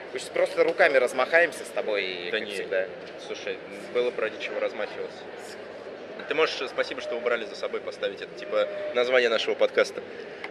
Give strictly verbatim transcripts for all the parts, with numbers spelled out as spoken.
Мы сейчас просто руками размахаемся с тобой, да как не, всегда. Слушай, было бы ради чего размахиваться. Ты можешь, спасибо, что убрали за собой поставить это, типа, название нашего подкаста.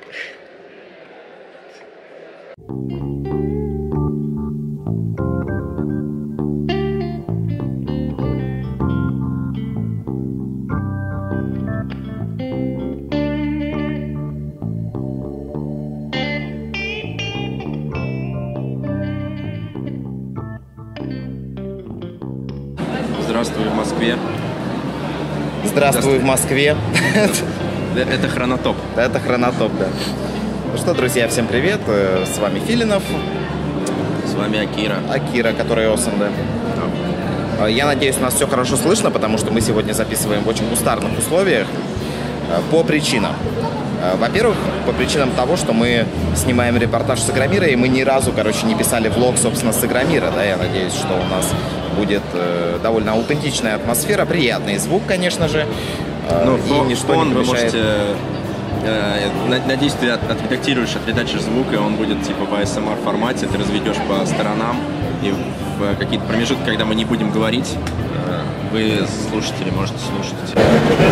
Здравствуй в Москве. Здравствуй в Москве. Это Хронотоп. Это Хронотоп, да. Ну что, друзья, всем привет. С вами Филинов. С вами Акира. Акира, который Осен, да. Я надеюсь, нас все хорошо слышно, потому что мы сегодня записываем в очень кустарных условиях по причинам. Во-первых, по причинам того, что мы снимаем репортаж с Игромира, и мы ни разу, короче, не писали влог, собственно, с Игромира, да, я надеюсь, что у нас будет э, довольно аутентичная атмосфера, приятный звук, конечно же, э, ну, и ничто он не вы помешает. можете, э, надеюсь, ты от, отредактируешь, отредачишь звук, и он будет типа в эй эс эм ар формате, ты разведешь по сторонам, и в какие-то промежутки, когда мы не будем говорить, э, вы, слушатели, можете слушать.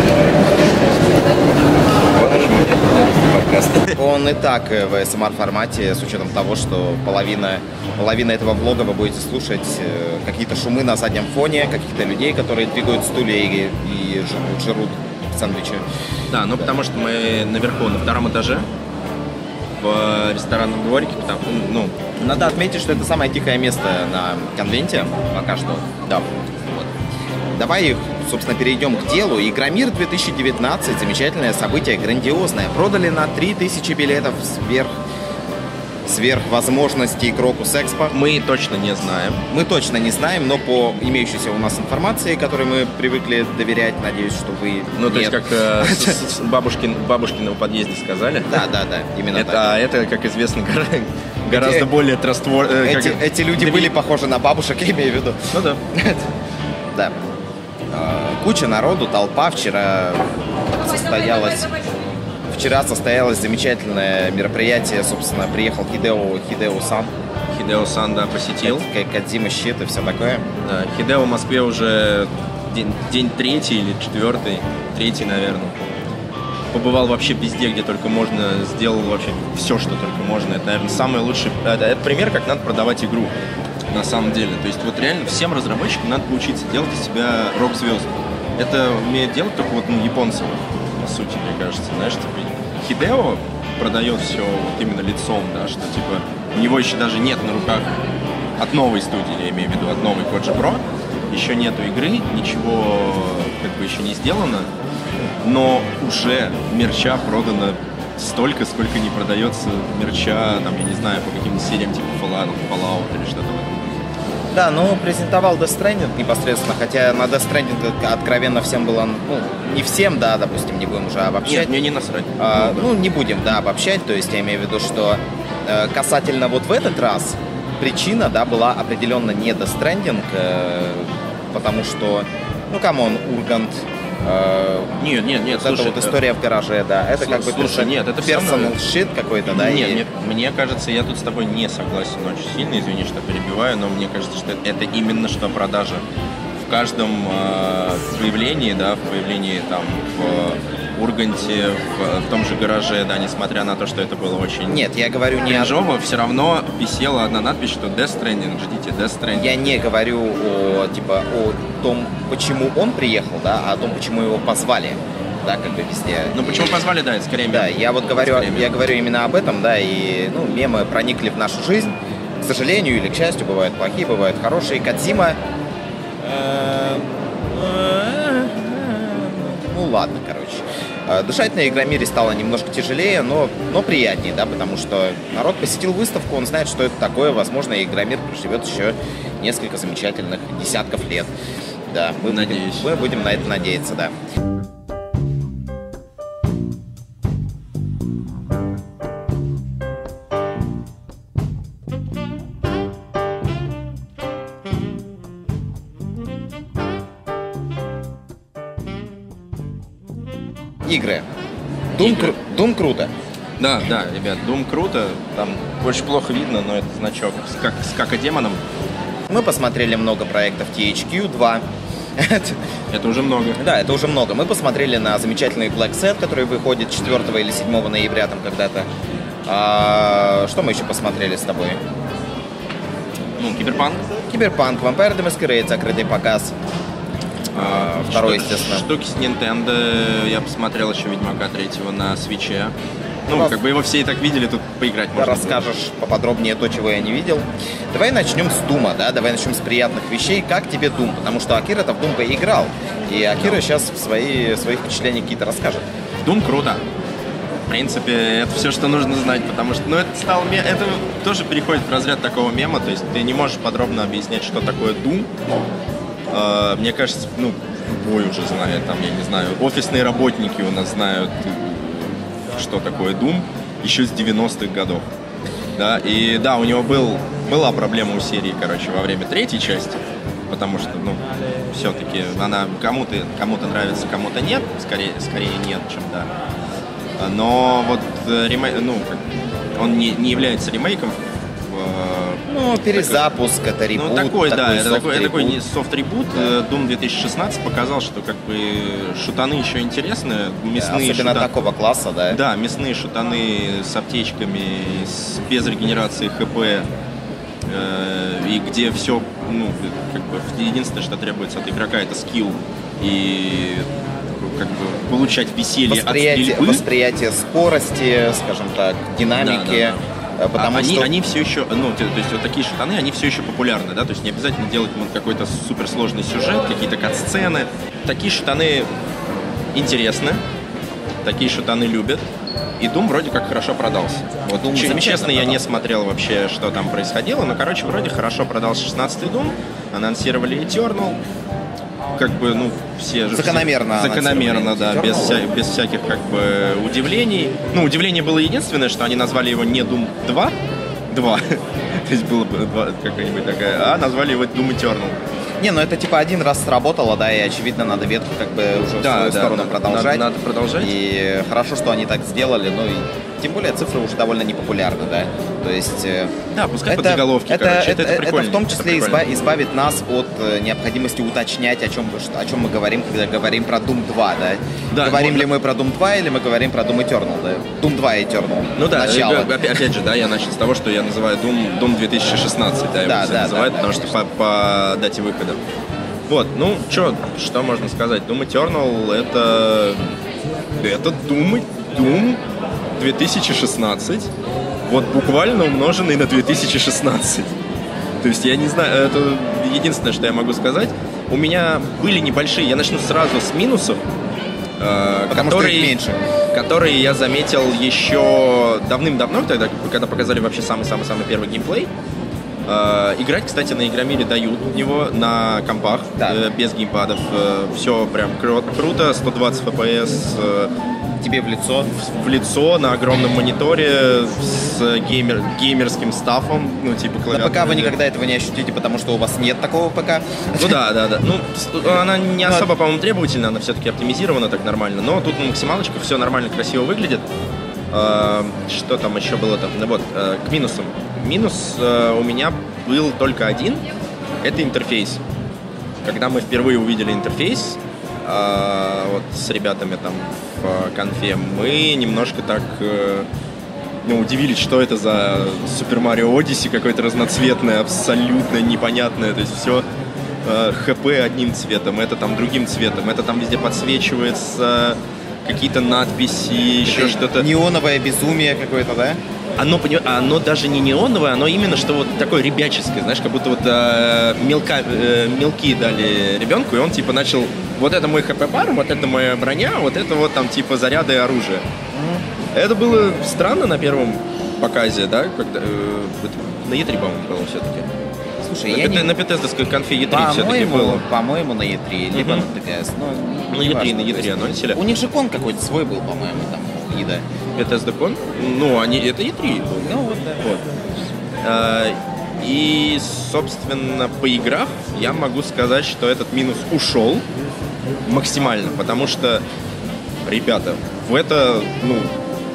Он и так в эй эс эм ар формате, с учетом того, что половина, половина этого влога вы будете слушать э, какие-то шумы на заднем фоне, каких-то людей, которые двигают стулья и, и жрут, жрут сэндвичи. Да, ну да. Потому что мы наверху, на втором этаже, в ресторанном дворике, потому, ну... Надо отметить, что это самое тихое место на конвенте пока что. Да. Вот. Давай, собственно, перейдем к делу. Игромир две тысячи девятнадцать, замечательное событие, грандиозное. Продали на три тысячи билетов сверх, сверх возможностей Крокус Экспо. Мы точно не знаем. Мы точно не знаем, но по имеющейся у нас информации, которой мы привыкли доверять, надеюсь, что вы... Ну, то есть, как э, бабушкин, бабушкина в подъезде сказали. Да, да, да, именно это, так. А это, как известно, гораздо эти, более трастворно. Э, эти, как... эти люди Доверь... были похожи на бабушек, я имею в виду. Ну да. Да. Куча народу, толпа. Вчера состоялось, вчера состоялось замечательное мероприятие. Собственно, приехал Хидео, Хидео-сан. Хидео-сан, да, посетил. Кодзима щит и все такое. Да, Хидео в Москве уже день, день третий или четвертый, третий, наверное. Побывал вообще везде, где только можно, сделал вообще все, что только можно. Это, наверное, самый лучший... Это, это пример, как надо продавать игру. На самом деле. То есть вот реально всем разработчикам надо поучиться делать из себя рок-звезд. Это умеют делать только вот ну, японцы, по сути, мне кажется. Знаешь, типа Хидео продает все вот именно лицом, да, что типа у него еще даже нет на руках от новой студии, я имею в виду, от новой Коджи Про, еще нету игры, ничего как бы еще не сделано, но уже мерча продано столько, сколько не продается мерча, там, я не знаю, по каким-то сериям типа Fallout, Fallout или что-то в этом. Да, ну, презентовал Death Stranding непосредственно, хотя на Death Stranding откровенно всем было, ну, не всем, да, допустим, не будем уже обобщать. Нет, мне не насрать. А, ну, не будем, да, обобщать, то есть я имею в виду, что э, касательно вот в этот раз причина, да, была определенно не Death Stranding, э, потому что, ну, камон, Ургант, э, нет, нет, нет, вот слушай, эта вот история в гараже, да, это слушай, как бы слушай, персон... нет, это personal shit какой-то, да? Нет, и... мне, мне кажется, я тут с тобой не согласен очень сильно, извини, что перебиваю, но мне кажется, что это именно что продажа. В каждом э, появлении, да, в появлении там в Урганте, в, в том же гараже, да, несмотря на то, что это было очень... Нет, я говорю не о... все равно висела одна надпись, что Death Stranding, ждите Death Stranding. Я не говорю о, типа, о том, почему он приехал, да, а о том, почему его позвали, да, как бы везде. Ну, почему и... позвали, да, это скорее мем. Да, я вот говорю, я говорю именно об этом, да, и, ну, мемы проникли в нашу жизнь, к сожалению или к счастью, бывают плохие, бывают хорошие. Кодзима... Ну, ладно, короче. Дышать на Игромире стало немножко тяжелее, но, но приятнее, да, потому что народ посетил выставку, он знает, что это такое, возможно, Игромир проживет еще несколько замечательных десятков лет. Да, мы будем, мы будем на это надеяться, да. Игры. Doom, Игры. Кру- Doom круто. Да, да, ребят, Doom круто, там очень плохо видно, но это значок с, как, с какодемоном. Мы посмотрели много проектов ти эйч кью два. Это уже много. Да, это уже много. Мы посмотрели на замечательный Black Set, который выходит четвёртого или седьмого ноября там когда-то. А, что мы еще посмотрели с тобой? Ну, Киберпанк. Киберпанк, Vampire the Masquerade, закрытый показ. А, второй, Штуки, естественно. Штуки с Nintendo. Я посмотрел еще Ведьмака третьего на Свитче. Ну, Раз... как бы его все и так видели, тут поиграть можно. Расскажешь было. Поподробнее то, чего я не видел. Давай начнем с Дума, да? Давай начнем с приятных вещей. Как тебе Дум? Потому что Акира-то в Дум поиграл. И Акира да. сейчас свои, свои впечатления какие-то расскажет. Дум круто. В принципе, это все, что нужно знать, потому что, ну, это стало, это тоже переходит в разряд такого мема, то есть ты не можешь подробно объяснять, что такое Doom. Uh, мне кажется, ну, любой уже знает, там, я не знаю, офисные работники у нас знают, что такое Doom, еще с девяностых годов, да, и да, у него был, была проблема у серии, короче, во время третьей части, потому что, ну, все-таки она кому-то, кому-то нравится, кому-то нет, скорее, скорее нет, чем да. Но вот ремейк, ну, он не, не является ремейком. Ну, перезапуск, такой, это ребут. Ну, такой, такой да, это такой, это такой софт-ребут. Да. Doom две тысячи шестнадцать показал, что как бы шутаны еще интересные. Мясные да, особенно шута... такого класса, да? Да, мясные шутаны с аптечками, с... без регенерации ХП. Э, и где все, ну, как бы единственное, что требуется от игрока, это скилл и как бы получать веселье восприятие, от стрельбы. Восприятие скорости, скажем так, динамики. Да, да, да. Потому они, что... они все еще, ну, то, то есть вот такие шутаны, они все еще популярны, да, то есть не обязательно делать ну, какой-то суперсложный сюжет, какие-то кат-сцены. Такие шутаны интересны, такие шутаны любят, и Doom вроде как хорошо продался. Вот, Doom честно, честно я продался. не смотрел вообще, что там происходило, но, короче, вроде хорошо продался шестнадцатый Doom, анонсировали Eternal. Как бы, ну, все же... Закономерно. Все, закономерно, да, без, вся, без всяких, как бы, удивлений. Ну, удивление было единственное, что они назвали его не Doom два, два, то есть было бы какая-нибудь такая, а назвали его Doom Eternal. Не, ну это типа один раз сработало, да, и очевидно надо ветку как бы уже да, в свою да, сторону надо, продолжать. Надо, надо продолжать. И хорошо, что они так сделали, ну и тем более цифры уже довольно непопулярны, да. То есть... Да, пускай это, под заголовки, это, короче, это, это, это прикольно. Это в том числе изба- избавит нас от э, необходимости уточнять, о чем, о чем мы говорим, когда говорим про Doom два, да. да говорим можно... ли мы про Doom два или мы говорим про Doom Eternal, да. Doom два Eternal. Ну да, начало. Опять, опять же, да, я начал с того, что я называю Doom, Doom две тысячи шестнадцать, да, его да, все да, называют, да, потому да, что по, по дате выхода. Вот, ну, чё, что можно сказать? Doom Eternal это... Это Doom, Doom две тысячи шестнадцать. Вот буквально умноженный на две тысячи шестнадцать. То есть я не знаю, это единственное, что я могу сказать. У меня были небольшие, я начну сразу с минусов, э, которые, меньше. которые я заметил еще давным-давно, тогда, когда показали вообще самый-самый-самый первый геймплей. Uh, играть, кстати, на Игромире дают в него на компах, да. э, без геймпадов. Э, все прям кру- круто, сто двадцать эф пи эс. Э, Тебе в лицо? В, в лицо, на огромном мониторе, с геймер, геймерским стафом, ну, типа клавиатуры. На ПК вы никогда этого не ощутите, потому что у вас нет такого ПК. Ну да, да, да. Ну, она не особо, по-моему, требовательна, она все-таки оптимизирована так нормально, но тут на максималочках все нормально, красиво выглядит. Uh, что там еще было там? Ну, вот, uh, к минусам. Минус uh, у меня был только один. Это интерфейс. Когда мы впервые увидели интерфейс uh, вот с ребятами там в конфе, мы немножко так uh, ну, удивились, что это за Super Mario Odyssey какой-то разноцветный, абсолютно непонятное. То есть все uh, ХП одним цветом, это там другим цветом, это там везде подсвечивается, какие-то надписи, еще это что-то. Неоновое безумие какое-то, да? Оно, оно даже не неоновое, оно именно что вот такое ребяческое, знаешь, как будто вот э, мелка, э, мелки дали ребенку, и он типа начал, вот это мой ХП-бар, вот это моя броня, вот это вот там типа заряды и оружие. Mm-hmm. Это было странно на первом показе, да, когда, э, на и три, по-моему, было все-таки. Слушай, на, я не... на Bethesda конфе и три все-таки было. По-моему, на и три, либо uh-huh. на ТГС. Ну, на и три, на и три анонсили. У них же кон какой-то свой был, по-моему, там, и да. Bethesda Con? Ну, они, это и три. Ну, вот, да. Вот. А, и, собственно, поиграв, я могу сказать, что этот минус ушел максимально, потому что, ребята, в это, ну,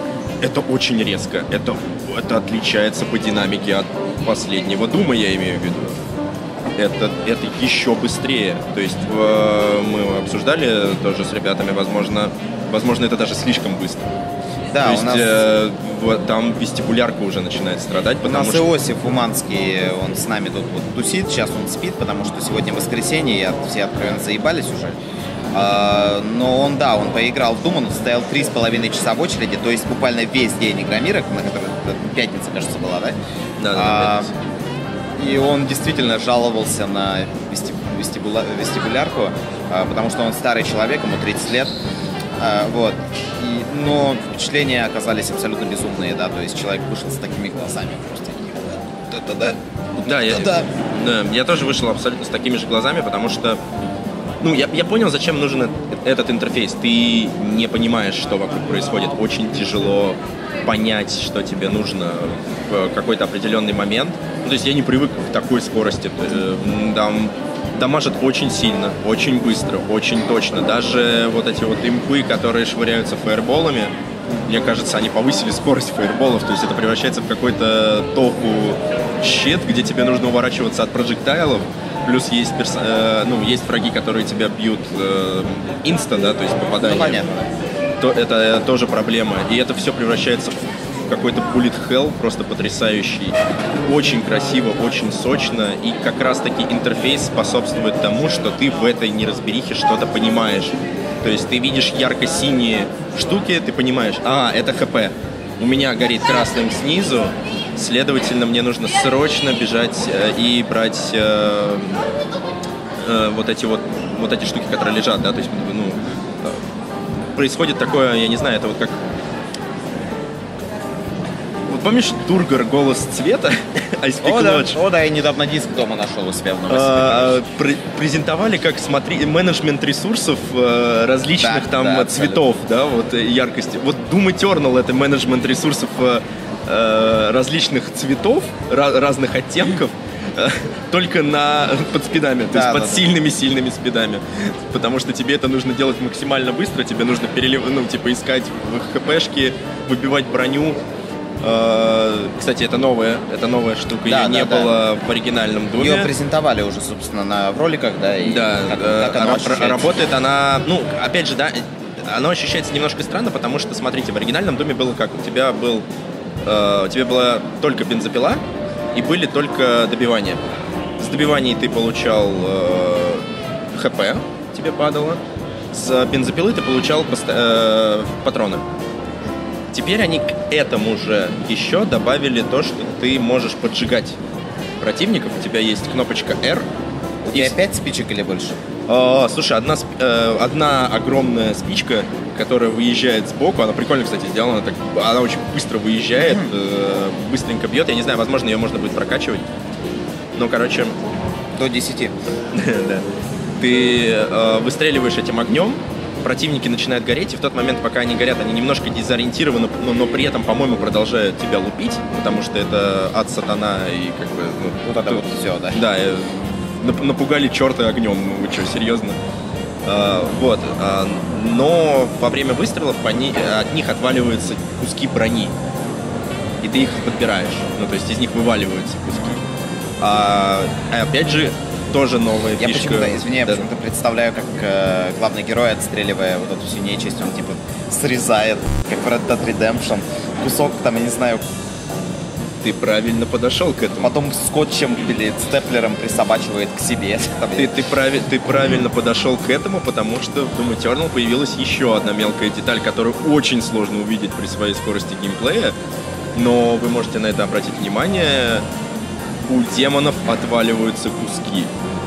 это очень резко. Это, это отличается по динамике от последнего Дума, я имею в виду. Это, это еще быстрее. То есть э, мы обсуждали тоже с ребятами, возможно, возможно, это даже слишком быстро. Да, То есть у нас... э, вот, там вестибулярка уже начинает страдать. У нас что... Иосиф Уманский, он с нами тут вот тусит, сейчас он спит, потому что сегодня воскресенье, и все откровенно заебались уже. А, но он, да, он поиграл в Doom, он стоял три с половиной часа в очереди, то есть буквально весь день игромира, на который пятница, кажется, была, да? Да, да, а, И он действительно жаловался на вестибуля... вестибулярку, а, потому что он старый человек, ему тридцать лет. А, вот. И, но впечатления оказались абсолютно безумные, да, то есть человек вышел с такими глазами просто. Да-да-да. Да, я, да, я тоже вышел абсолютно с такими же глазами, потому что, ну, я, я понял, зачем нужен этот интерфейс. Ты не понимаешь, что вокруг происходит. Очень тяжело понять, что тебе нужно в какой-то определенный момент. Ну, то есть я не привык к такой скорости. Там дамажат очень сильно, очень быстро, очень точно. Даже вот эти вот импы, которые швыряются фаерболами, мне кажется, они повысили скорость фаерболов. То есть это превращается в какой-то тофу щит, где тебе нужно уворачиваться от проджектайлов. Плюс есть, перс... э, ну, есть враги, которые тебя бьют э, инста, да, то есть попадание. Ну, понятно. То, это тоже проблема. И это все превращается в какой-то bullet hell, просто потрясающий. Очень красиво, очень сочно. И как раз-таки интерфейс способствует тому, что ты в этой неразберихе что-то понимаешь. То есть ты видишь ярко-синие штуки, ты понимаешь, а, это ХП. У меня горит красным снизу, следовательно, мне нужно срочно бежать э, и брать э, э, вот эти вот, вот эти штуки, которые лежат, да, то есть, ну, э, происходит такое, я не знаю, это вот как... Вот помнишь Тургор «Голос цвета»? О, да. О, да, я недавно диск дома нашел у себя в Новосибирске. А, пр- презентовали как, смотри, менеджмент ресурсов э, различных да, там да, цветов, да, вот яркости. Вот Doom Eternal — это менеджмент ресурсов э, различных цветов, ra- разных оттенков, э, только на, под спидами, то да, есть под да, сильными-сильными да. спидами. Потому что тебе это нужно делать максимально быстро, тебе нужно перелив... ну, типа искать в хпшки, выбивать броню. Кстати, это новая, это новая штука, да, ее да, не да. было в оригинальном Думе. Ее презентовали уже, собственно, на, в роликах, да, и да, как, э, как оно р- работает она, ну, опять же, да, оно ощущается немножко странно, потому что, смотрите, в оригинальном Думе было как? У тебя был, э, у тебя была только бензопила и были только добивания. С добиваний ты получал э, ХП, тебе падало, с бензопилы ты получал пост- э, патроны. Теперь они к этому же еще добавили то, что ты можешь поджигать противников. У тебя есть кнопочка R. У тебя пять спичек или больше? А, слушай, одна, э, одна огромная спичка, которая выезжает сбоку. Она прикольно, кстати, сделана. Так, она очень быстро выезжает, mm-hmm. э, быстренько бьет. Я не знаю, возможно, ее можно будет прокачивать. Ну, короче... До десяти. Да. Ты э, выстреливаешь этим огнем, противники начинают гореть, и в тот момент, пока они горят, они немножко дезориентированы, но, но при этом, по-моему, продолжают тебя лупить, потому что это ад сатана, и как бы... Ну, вот это вот все, да? Да, напугали черта огнем, ну вы что, серьезно? А, вот, а, но во время выстрелов они, от них отваливаются куски брони, и ты их подбираешь, ну то есть из них вываливаются куски. А, а опять же, тоже новая я фишка. Почему-то, извини, я да. почему-то представляю, как э, главный герой, отстреливая вот эту всю нечисть, он типа срезает, как в Red Dead Redemption, кусок там, я не знаю. Ты правильно подошел к этому. Потом скотчем или степлером присобачивает к себе. Ты, ты, прави, ты правильно подошел к этому, потому что в Doom Eternal появилась еще одна мелкая деталь, которую очень сложно увидеть при своей скорости геймплея, но вы можете на это обратить внимание. У демонов отваливаются куски.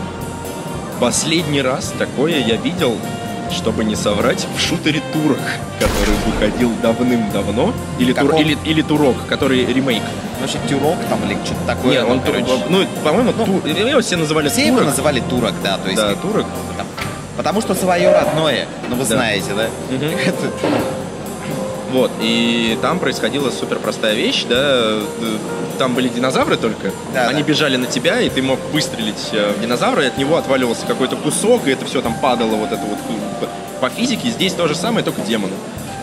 Последний раз такое я видел, чтобы не соврать, в шутере Турок, который выходил давным-давно. Или, тур, или, или Турок, который ремейк. Вообще Турок там или что-то такое. Нет, он, короче... ну, по-моему, ну, тур... его все называли все Турок. Все его называли Турок, да. То есть, да, Турок. Там, потому что свое родное, ну вы да. знаете, да? Угу. Вот, и там происходила супер простая вещь, да, там были динозавры только, да, они да. бежали на тебя, и ты мог выстрелить в динозавра, и от него отваливался какой-то кусок, и это все там падало, вот это вот по физике. Здесь то же самое, только демоны.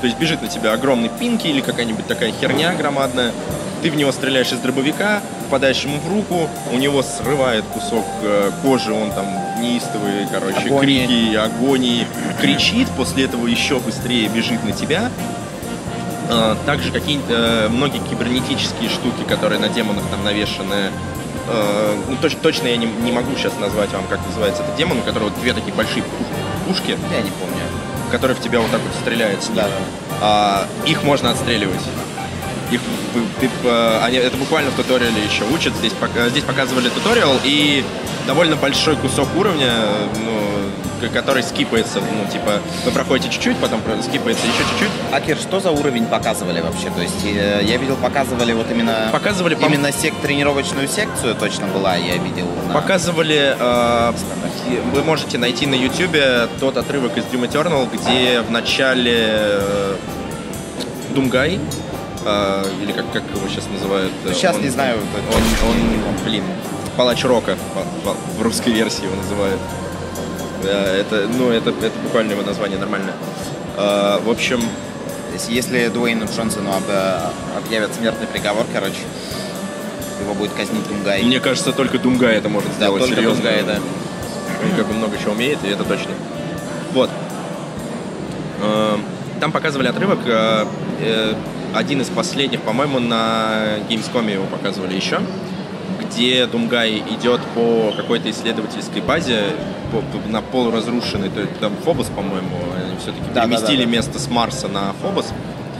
То есть бежит на тебя огромный пинки или какая-нибудь такая херня громадная. Ты в него стреляешь из дробовика, попадаешь ему в руку, у него срывает кусок э, кожи, он там неистовый, короче, агонии. крики, агонии, кричит, после этого еще быстрее бежит на тебя. Э, также какие-то э, многие кибернетические штуки, которые на демонах там навешаны. Э, ну, точ, точно я не, не могу сейчас назвать вам, как называется этот демон, у которого две такие большие пушки. Я не помню. Который в тебя вот так вот стреляет с них. Да. А, их можно отстреливать. Их, ты, они, это буквально в туториале еще учат. Здесь, здесь показывали туториал и довольно большой кусок уровня, ну, который скипается. Ну, типа, вы проходите чуть-чуть, потом скипается еще чуть-чуть. Акер, что за уровень показывали вообще? То есть я видел, показывали вот именно, показывали, именно пом... сек, тренировочную секцию точно была, я видел. На... Показывали, э, вы можете найти на ютубе тот отрывок из Doom Eternal, где в начале э, Думгай, Uh, или как, как его сейчас называют? Сейчас он, не знаю. Он, он, он, блин, Палач Рока в русской версии его называют. Uh, это, ну, это, это буквально его название нормальное. Uh, в общем... Если Дуэйну Джонсону об, объявят смертный приговор, короче, его будет казнить Думгай. Мне кажется, только Думгай это может сделать. Да, только серьезно. Думгай, да. Он как бы много чего умеет, и это точно. Вот. Uh, там показывали отрывок... Uh, uh, один из последних, по-моему, на Gamescom его показывали еще, где Думгай идет по какой-то исследовательской базе, по, по, на полуразрушенный, то есть там Фобос, по-моему, они все-таки да, переместили да, да, да. место с Марса на Фобос.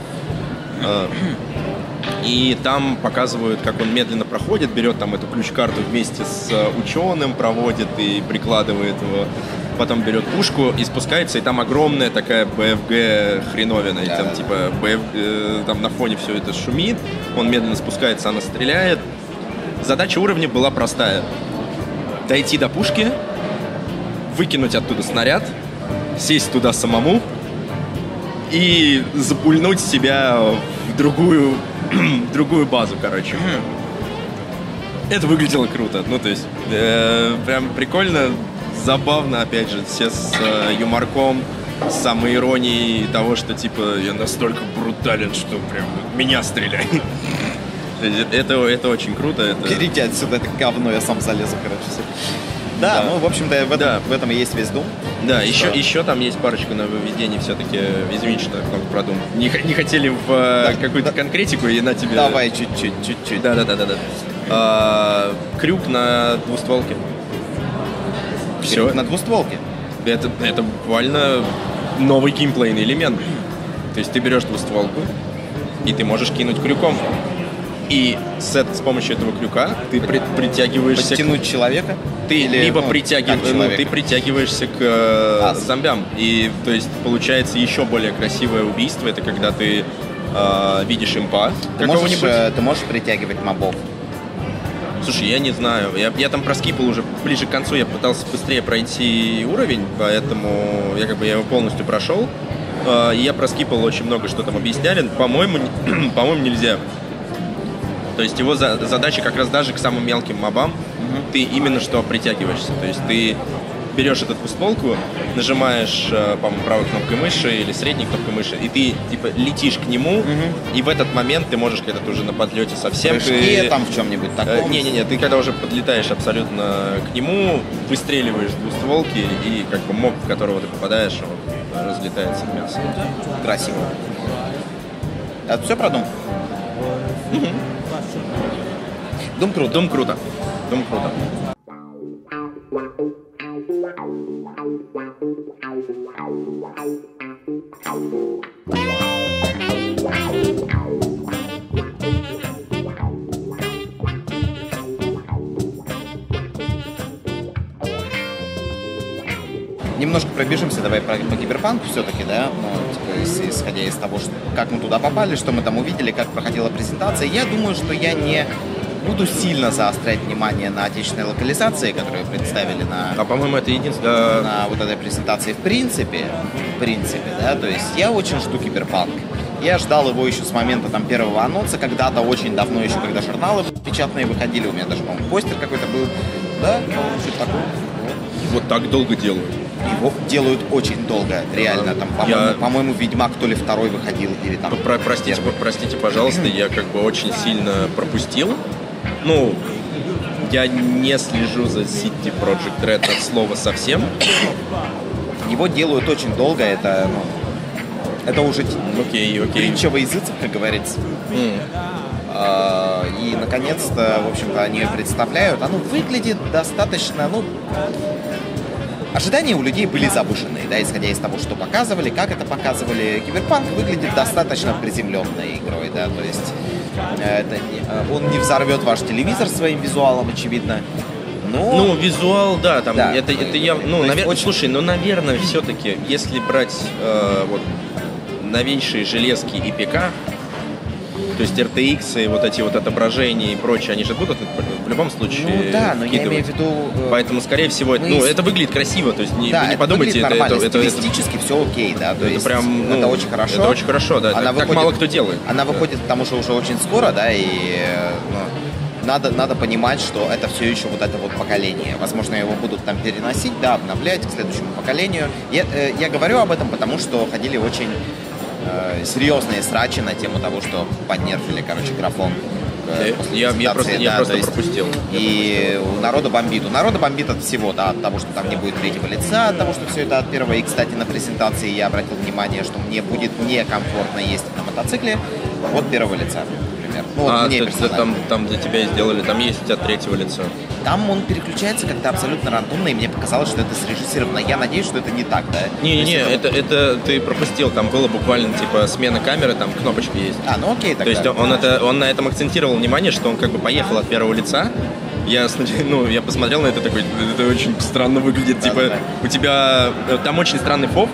И там показывают, как он медленно проходит, берет там эту ключ-карту вместе с ученым, проводит и прикладывает его. Потом берет пушку и спускается, и там огромная такая БФГ хреновина. И там типа БФ, э, там на фоне все это шумит. Он медленно спускается, она стреляет. Задача уровня была простая. Дойти до пушки, выкинуть оттуда снаряд, сесть туда самому и запульнуть себя в другую, другую базу, короче. Это выглядело круто. Ну, то есть, э, прям прикольно. Забавно, опять же, все с э, юморком, с самоиронией того, что, типа, я настолько брутален, что прям меня стреляй. это, это очень круто. Это... Берите отсюда это говно, я сам залезу, короче. Да, да, ну, в общем-то, в этом, да. в этом и есть весь Doom. Да, еще, еще там есть парочка нововведений все-таки. Извините, что я много про Doom. Не, не хотели в да, какую-то да, конкретику, и на тебе... Давай чуть-чуть, чуть-чуть. Да-да-да. А, крюк на двустволке. Все. На двустволке. Это, это буквально новый геймплейный элемент. То есть ты берешь двустволку, и ты можешь кинуть крюком. И с, с помощью этого крюка ты при, притягиваешься... Подтянуть к... человека? Ты Или, либо ну, притягив... ну, ты притягиваешься к а, зомбям. И то есть получается еще более красивое убийство. Это когда ты э, видишь импа ты можешь, ты можешь притягивать мобов. Слушай, я не знаю. Я, я там проскипал уже ближе к концу. Я пытался быстрее пройти уровень, поэтому я как бы я его полностью прошел. Э, и я проскипал очень много, что там объясняли. По-моему, по-моему, нельзя. То есть его за, задача как раз даже к самым мелким мобам. Mm-hmm. Ты именно что притягиваешься. То есть ты берешь эту двустволку, нажимаешь, по-моему, правой кнопкой мыши или средней кнопкой мыши, и ты типа летишь к нему, mm-hmm. и в этот момент ты можешь, когда ты уже на подлете совсем... Прыжки ты, там в чем-нибудь таком? Не-не-не, ты когда уже подлетаешь абсолютно к нему, выстреливаешь с двустволки, и как бы моб, в которого ты попадаешь, он разлетается в мясо. Красиво. Это все про Doom? Mm-hmm. Doom круто. Doom круто. Doom круто. Немножко пробежимся, давай по, по киберпанку все-таки, да, ну, типа, исходя из того, что, как мы туда попали, что мы там увидели, как проходила презентация. Я думаю, что я не буду сильно заострять внимание на отечественной локализации, которые представили на, а, по-моему, это единственное... на вот этой презентации в принципе, в принципе, да, то есть я очень жду киберпанк. Я ждал его еще с момента там первого анонса, когда-то очень давно еще, когда журналы печатные выходили, у меня даже, по-моему, постер какой-то был, да, что-то такое. Вот так долго делают. Его делают очень долго, реально. Там, по-моему, Я- по-моему, Ведьмак то ли второй выходил, или там... Про- простите, первый. простите, пожалуйста, я как бы очень сильно пропустил. Ну, я не слежу за City Project Red от слова совсем. Его делают очень долго, это, ну, это уже Окей, окей. притча во языцах, как говорится. М. А, И, наконец-то, в общем-то, они ее представляют. Оно выглядит достаточно, ну... Ожидания у людей были завышенные, да, исходя из того, что показывали, как это показывали. Киберпанк выглядит достаточно приземленной игрой, да, то есть э, это не- э, он не взорвет ваш телевизор своим визуалом, очевидно. Но... Ну, визуал, да, там, Да. это, это я, То ну, есть навер- очень- слушай, ну, наверное, все-таки, если брать э, вот новейшие железки и ПК, то есть эр ти экс и вот эти вот отображения и прочее, они же будут в любом случае Ну да, но я вкидывать. имею в виду... э, Поэтому, скорее всего, это, мы ну, из- это выглядит красиво, то есть не, да, вы не это подумайте, выглядит это, это, нормально, это, это, стилистически все окей, да, то это есть прям, ну, это очень хорошо. это очень хорошо, да, Она так выходит- мало кто делает. Она Да. выходит, потому что уже очень скоро, да, и э, ну, надо, надо понимать, что это все еще вот это вот поколение. Возможно, его будут там переносить, да, обновлять к следующему поколению. Я, э, я говорю об этом, потому что ходили очень э, серьезные срачи на тему того, что поднерфили, короче, графон. э, Я, после я, я презентации, просто, я да, просто то есть- пропустил. И у народа бомбит. У народа бомбит от всего, да, от того, что там не будет третьего лица, от того, что все это от первого. И, кстати, на презентации я обратил внимание, что мне будет некомфортно ездить на мотоцикле от первого лица, например. Ну, вот А, мне то- персонально. там, там для тебя и сделали, там есть от третьего лица. Там он переключается как-то абсолютно рандомно, и мне показалось, что это срежиссировано. Я надеюсь, что это не так, да? Не-не-не, То есть это, это ты пропустил, там было буквально типа смена камеры, там кнопочки есть. А, ну окей, тогда. То есть он, это, он на этом акцентировал внимание, что он как бы поехал от первого лица. Я, снач- ну, я посмотрел на это такой, это очень странно выглядит, Да, типа да, да. у тебя, э, там очень странный фов,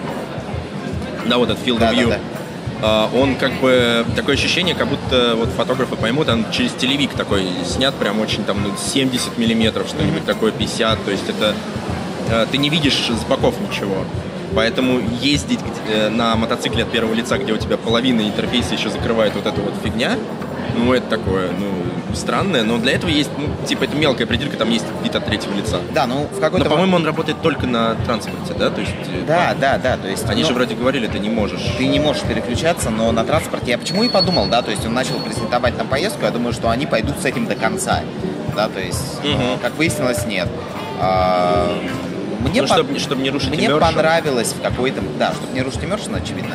да, вот этот field Да, of да, view. да. А, он как бы, такое ощущение, как будто вот фотографы поймут, он через телевик такой снят, прям очень там ну, семьдесят миллиметров, что-нибудь такое, пятьдесят, то есть это, э, ты не видишь с боков ничего. Поэтому ездить где- на мотоцикле от первого лица, где у тебя половина интерфейса еще закрывает вот эта вот фигня, ну, это такое, ну, странное, но для этого есть, ну, типа, это мелкая придирка, там есть вид от третьего лица. Да, ну в какой-то... Но, по-моему, он работает только на транспорте, да? То есть, э, Да, да, да, то есть... они ну, же вроде говорили, ты не можешь. Ты не можешь переключаться, но на транспорте я почему и подумал, да, то есть он начал презентовать там поездку, я думаю, что они пойдут с этим до конца, да, то есть, Мгм. ну, как выяснилось, нет. А, Мне, Ну, по- чтобы, чтобы не рушить мне immersion. понравилось в какой-то, да, чтобы не рушить immersion, очевидно.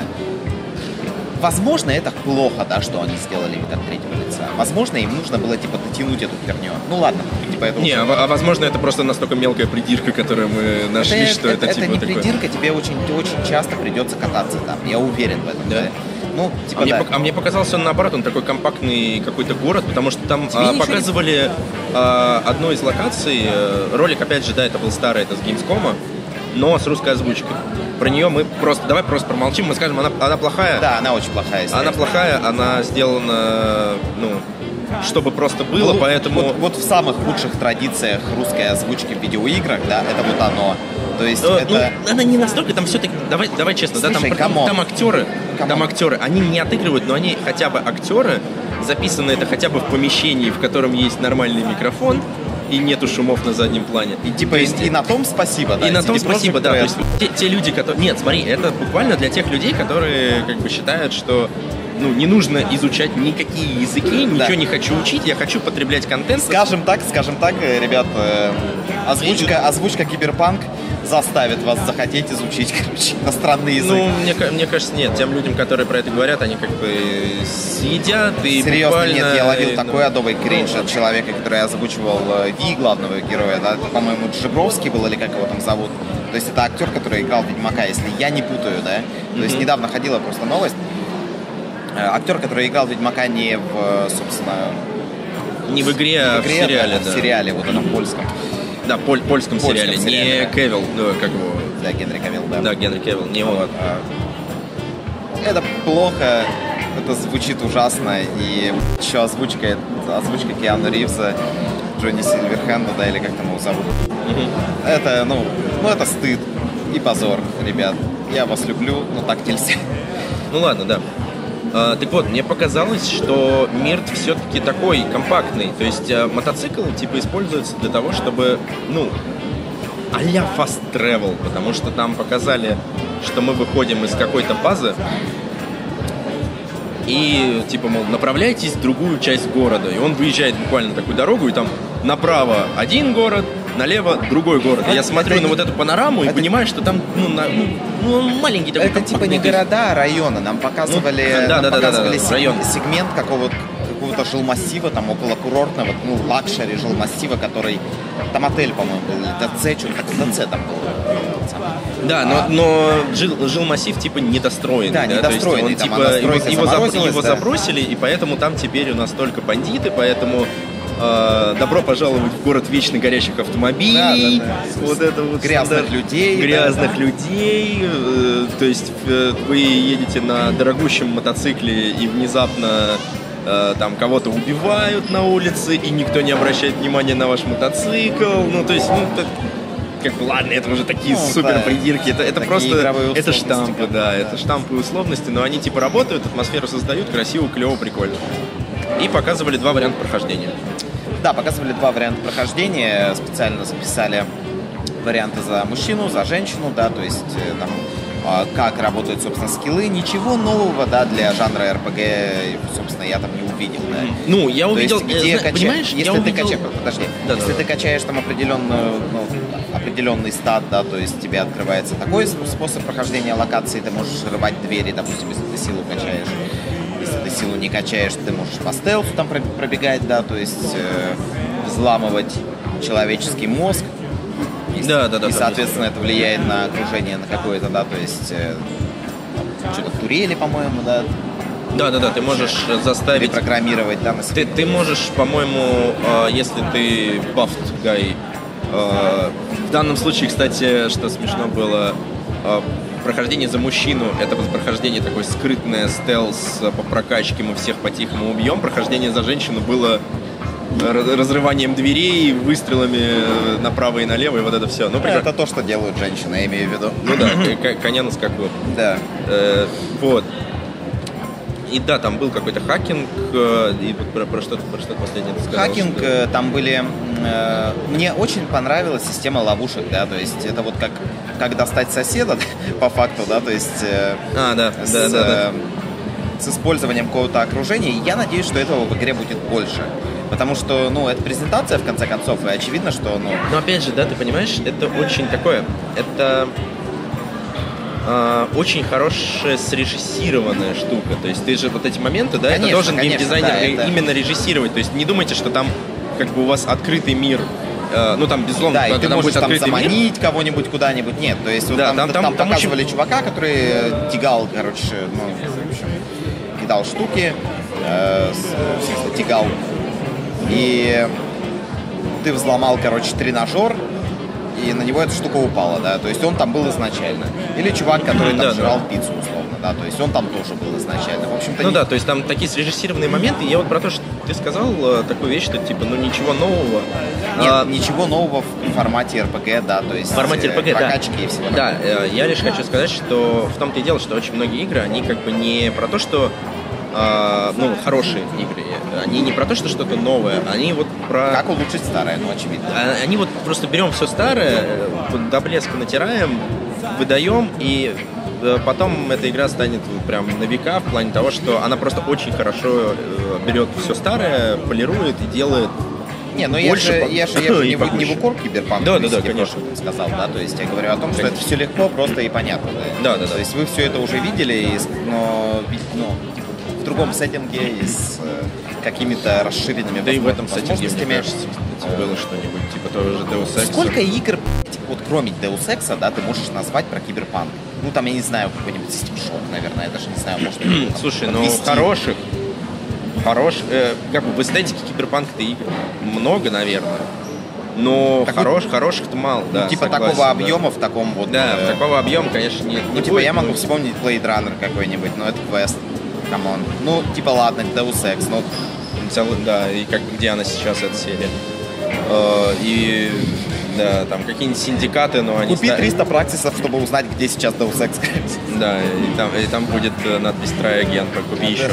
Возможно, это плохо, да, что они сделали вид от третьего лица. Возможно, им нужно было, типа, дотянуть эту херню. Ну ладно, типа, это Не, уже- а, в- а возможно, это просто настолько мелкая придирка, которую мы нашли, это, что это, это типа не такое. придирка, тебе очень, очень часто придется кататься там. Я уверен в этом. Да? Да? Ну, А типа, мне, да. пок- а мне показался он наоборот, он такой компактный какой-то город, потому что там Тебе а, ничего не- показывали а, одну из локаций. э, Ролик, опять же, да, это был старый, это с Gamescom, но с русской озвучкой. Про нее мы просто, давай просто промолчим, мы скажем, она, она плохая. Да, она очень плохая. Она естественно. плохая, она сделана, ну, чтобы просто было, Ну, поэтому... Вот, вот в самых лучших традициях русской озвучки в видеоиграх, да, это вот оно. То есть Э, это... Ну, она не настолько, там все-таки, давай, давай честно, да, Слушай, там, там, камон. там актеры, Камон. там актеры, они не отыгрывают, но они хотя бы актеры, записано это хотя бы в помещении, в котором есть нормальный микрофон и нету шумов на заднем плане. И типа То есть- и, и на том спасибо, да. и на том City Project спасибо, да. То Red. есть те, те люди, которые... Нет, смотри, это буквально для тех людей, которые как бы считают, что ну, не нужно изучать никакие языки, ничего Да. не хочу учить, я хочу потреблять контент. Скажем так, скажем так, э, ребят, э, озвучка, озвучка Киберпанк заставит вас захотеть изучить, короче, иностранный язык. Ну, мне, ка- мне кажется, нет. Тем людям, которые про это говорят, они как бы съедят и Серьезно, буквально... нет, я ловил э, такой ну, адовый кринж от человека, который озвучивал э, Ви, главного героя, да, это, по-моему, Джибровский был, или как его там зовут. То есть это актер, который играл Ведьмака, если я не путаю, да. То есть Мгм. недавно ходила просто новость. Э, Актер, который играл Ведьмака не в, э, собственно, Не в игре, а в игре, сериале, а да. в сериале, вот этом польском. Да, поль- польском, Польском сериале. сериале, Не да. Кевилл, ну, как его... Да, Генри Кавилл, да. Да, Генри Кевилл, не он. Вот, а, это плохо, это звучит ужасно, и еще озвучка, озвучка Киану Ривза, Джонни Сильверхенда, да, или как там его зовут. Мгм. Это, ну, ну, это стыд и позор, ребят. Я вас люблю, но так нельзя. Ну ладно, да. А, так вот, мне показалось, что Мирт все-таки такой компактный. То есть а, мотоцикл типа используется для того, чтобы, ну, а-ля Fast Travel, потому что там показали, что мы выходим из какой-то базы, и, типа, мол, направляйтесь в другую часть города. И он выезжает буквально на такую дорогу, и там направо один город, налево другой город. И я смотрю это на не... вот эту панораму и это... понимаю, что там, ну, на... ну, ну маленький такой. Это типа не города, а районы. Нам показывали, ну, да, нам да, показывали да, да, да, сегмент, район. сегмент какого-то, какого-то жилмассива, там около курортного, ну, лакшери жилмассива, который... Там отель, по-моему, был, ДЦ, что-то так, ДЦ там был. Да, но, но жил, жилмассив типа недостроенный. Да, да? недостроенный. То есть он, там типа его, его, заб, его да. забросили, и поэтому там теперь у нас только бандиты, поэтому э, добро пожаловать в город вечно горящих автомобилей. Да, да, да. Вот это вот грязных стандарт, людей. Грязных да, людей. Э, то есть э, вы едете на дорогущем мотоцикле и внезапно э, там кого-то убивают на улице, и никто не обращает внимания на ваш мотоцикл. Ну, то есть, ну, так, как бы, ладно, это уже такие ну, супер да, придирки, это, это просто, это штампы, да, да, это штампы и условности, но они типа работают, атмосферу создают, красиво, клево, прикольно. И показывали два варианта прохождения. Да, показывали два варианта прохождения, специально записали варианты за мужчину, за женщину, да, то есть там как работают, собственно, скиллы, ничего нового, да, для жанра эр пи джи, собственно, я там не увидел, да. Ну, я увидел, то есть, где зна- кача... понимаешь, если я ты увидел... качаешь, подожди, да, если да, ты да. качаешь там определенную, ну, определенный стат, да, то есть тебе открывается такой способ прохождения локации, ты можешь рвать двери, допустим, если ты силу качаешь. Если ты силу не качаешь, ты можешь по стелсу там пробегать, да, то есть э, взламывать человеческий мозг. И, да, да, да, и да, соответственно, это влияет на окружение, на какое-то, да, то есть э, что-то турели, по-моему, да. Да, да, да, ты можешь заставить... Программировать, да, на ты, ты можешь, по-моему, э, если ты buffed guy, э, в данном случае, кстати, что смешно было, э, прохождение за мужчину, это прохождение такое скрытное, стелс по прокачке, мы всех по-тихому убьем. Прохождение за женщину было разрыванием дверей, выстрелами направо и налево, и вот это все. Ну, прикольно. Это то, что делают женщины, я имею в виду. Ну да, коня на скаку. Да. Э, вот. И да, там был какой-то хакинг, и про, про что-то про что последнее ты сказал. Хакинг, что... там были... Э, мне очень понравилась система ловушек, да, то есть это вот как, как достать соседа, по факту, да, то есть... Э, а, да, с, да, да, да. С использованием какого-то окружения, и я надеюсь, что этого в игре будет больше. Потому что, ну, это презентация, в конце концов, и очевидно, что, ну... Но опять же, да, ты понимаешь, это очень такое... Это... очень хорошая срежиссированная штука. То есть ты же вот эти моменты, да, конечно, это должен геймдизайнер да, это... именно режиссировать. То есть не думайте, что там как бы у вас открытый мир. Э, ну там, безусловно, да, и ты можешь там заманить мир. кого-нибудь куда-нибудь. Нет, то есть вот да, там, там, там, там показывали очень... чувака, который тягал, короче, ну, в общем, кидал штуки, э, в смысле, тягал. И ты взломал, короче, тренажер, и на него эта штука упала, да, то есть он там был изначально. Или чувак, который там да, жрал да. пиццу, условно, да, то есть он там тоже был изначально. В общем-то, ну не... да, то есть там такие срежиссированные моменты. Я вот про то, что ты сказал, такую вещь, что типа, ну ничего нового. Нет, а... ничего нового в формате эр пи джи, да, то есть в формате эр пи джи, прокачки да. и всего. Да, э, я лишь хочу сказать, что в том-то и дело, что очень многие игры, они как бы не про то, что Uh, ну, хорошие игры. Они не про то, что что-то новое, они вот про... Как улучшить старое, ну, очевидно. Они вот просто берем все старое, до блеска натираем, выдаем, и потом эта игра станет прям на века в плане того, что она просто очень хорошо берет все старое, полирует и делает. Не, ну я же, по... я же, я же не, в, не в укор киберпанк, да, да, да, конечно. сказал, да, то есть я говорю о том, что конечно. Это все легко, просто и понятно, да. Да, да, то да. есть вы все это уже видели, но, ну, в другом сеттинге и с э, какими-то расширенными да и в этом возможностями. Сеттинге, мне кажется, кстати, было что-нибудь типа того же Deus Ex. Сколько игр, вот кроме Deus Ex, да, ты можешь назвать про киберпанк? Ну, там, я не знаю, какой-нибудь System Shock, наверное, я даже не знаю, может быть. Слушай, ну, хороших, хороших, э, как бы в эстетике киберпанка-то игр много, наверное. Но так хорош, вот, хороших-то мало, да. Типа согласен, такого да. объема в таком вот... Да, э, такого объема, конечно, нет. Ну, не типа, будет, я могу но... вспомнить Blade Runner какой-нибудь, но это квест. Камон. Ну, типа, ладно, Deus Ex, но... Да, и как где она сейчас, эта серия. Uh, и, да, там какие-нибудь синдикаты, но они... Купи триста праксисов, чтобы узнать, где сейчас Deus Ex. Да, и там, и там будет надпись Try Again, купи еще.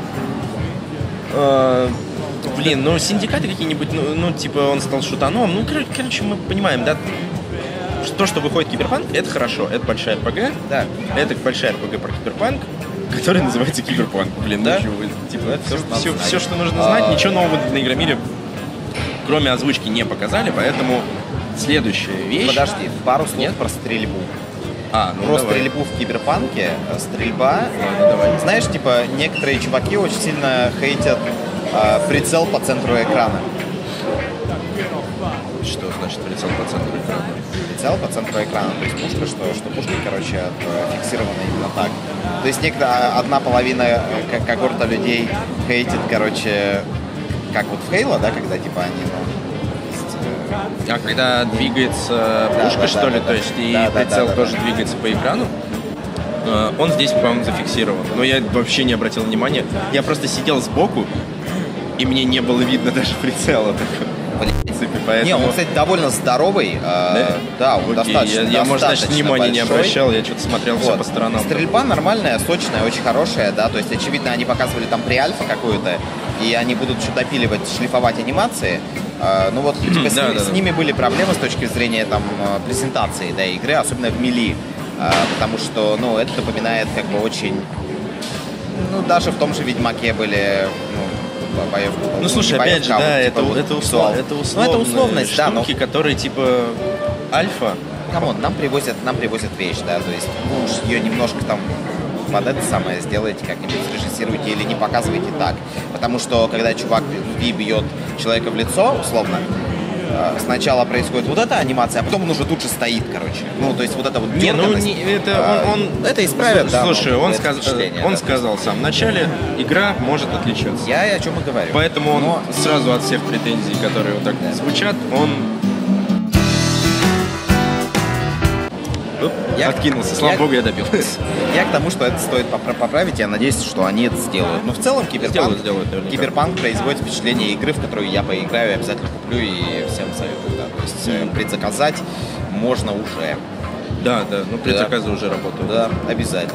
Uh, блин, ну, синдикаты какие-нибудь, ну, ну, типа, он стал шутаном. Ну, короче, мы понимаем, да? то, что выходит Киберпанк, это хорошо. Это большая эр пи джи. Да. Это большая эр пи джи про Киберпанк, который называется Киберпанк. Блин, да? ничего. Типа, это все, все, все, все, что нужно знать. А... Ничего нового на Игромире, кроме озвучки, не показали, поэтому следующая вещь... Подожди, пару слов Нет? про стрельбу. А, ну про давай. стрельбу в Киберпанке. Стрельба... Ладно, давай. Знаешь, типа, некоторые чуваки очень сильно хейтят э, прицел по центру экрана. Что значит прицел по центру экрана? Прицел по центру экрана. То есть пушка, что, что пушка, короче, фиксирована именно так. То есть некая одна половина когорта людей хейтит, короче, как вот в Halo, да, когда типа они, ну, А когда двигается да, пушка, да, что да, ли, да, то есть да, и да, прицел да, да, тоже да. двигается по экрану, он здесь, по-моему, зафиксирован. Но я вообще не обратил внимания. Я просто сидел сбоку, и мне не было видно даже прицела. В принципе, поэтому... Не, он, кстати, довольно здоровый. Да, э, да он Окей, достаточно Я, я может, даже внимания большой. не обращал, я что-то смотрел вот. Все по сторонам. Стрельба нормальная, сочная, очень хорошая, да, то есть, очевидно, они показывали там pre-альфа какую-то, и они будут еще допиливать, шлифовать анимации. Э, ну вот, типа, с, да, ними, да, с да. ними были проблемы с точки зрения там презентации, да, игры, особенно в Мили, э, потому что, ну, это напоминает как бы очень... Ну, даже в том же Ведьмаке были, ну, боев... Ну, слушай, боев, опять же, а да, вот, это, типа, вот это, услов, визуал. это, условные ну, это условность, штуки, да, но... которые типа альфа. Камон, нам привозят, нам привозят вещь, да, то есть вы уж ее немножко там под это самое сделайте, как-нибудь срежиссируйте или не показывайте так. Потому что, когда чувак Ви бьет человека в лицо, условно, сначала происходит вот эта анимация, а потом он уже тут же стоит, короче. Ну, то есть вот это вот Не, ну, дерганность, не, это он, он... Это исправят, да. Слушай, он, сказ... он да. сказал в самом начале, игра может отличаться. Я и о чем и говорю. Поэтому он Но... сразу от всех претензий, которые вот так да. звучат, он... Оп, я откинулся, слава я... богу, я добил. Я к тому, что это стоит поправить, я надеюсь, что они это сделают. Но в целом Киберпанк, сделают, сделают, Киберпанк производит впечатление игры, в которую я поиграю, обязательно куплю и всем советую. Да. То есть mm. предзаказать можно уже. Да, да, ну предзаказы да. уже работают. Да, обязательно.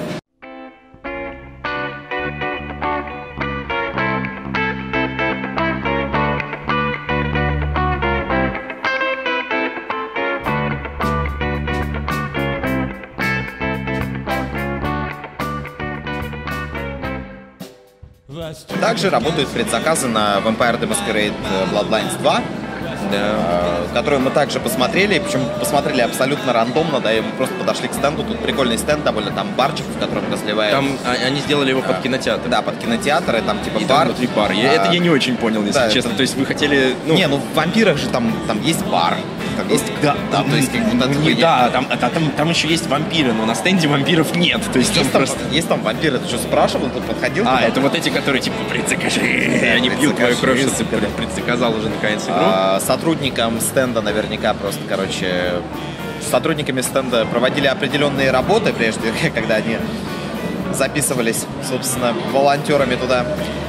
Также работают предзаказы на Vampire the Masquerade Bloodlines два, да. которую мы также посмотрели, причем посмотрели абсолютно рандомно, да, и мы просто подошли к стенду, тут прикольный стенд довольно, там барчик, в котором разливают. Там они сделали его под кинотеатр. Да, под кинотеатр, и там типа и бар. Там внутри бар. Я, а, это я не очень понял, если да, честно, это... то есть вы хотели... Ну... Не, ну в вампирах же там, там есть бар. Там есть, да, да, там, то есть, как будто не, да, там, там, там, там еще есть вампиры, но на стенде вампиров нет. То есть, есть, там, там, просто... есть там вампиры, ты что, спрашивал, тут подходил? А, туда? это вот эти, которые типа предзакажи, да, они пьют твою кровь, что ты предзаказал уже наконец игру. А, сотрудникам стенда наверняка просто, короче, с сотрудниками стенда проводили определенные работы, прежде, когда они записывались, собственно, волонтерами туда,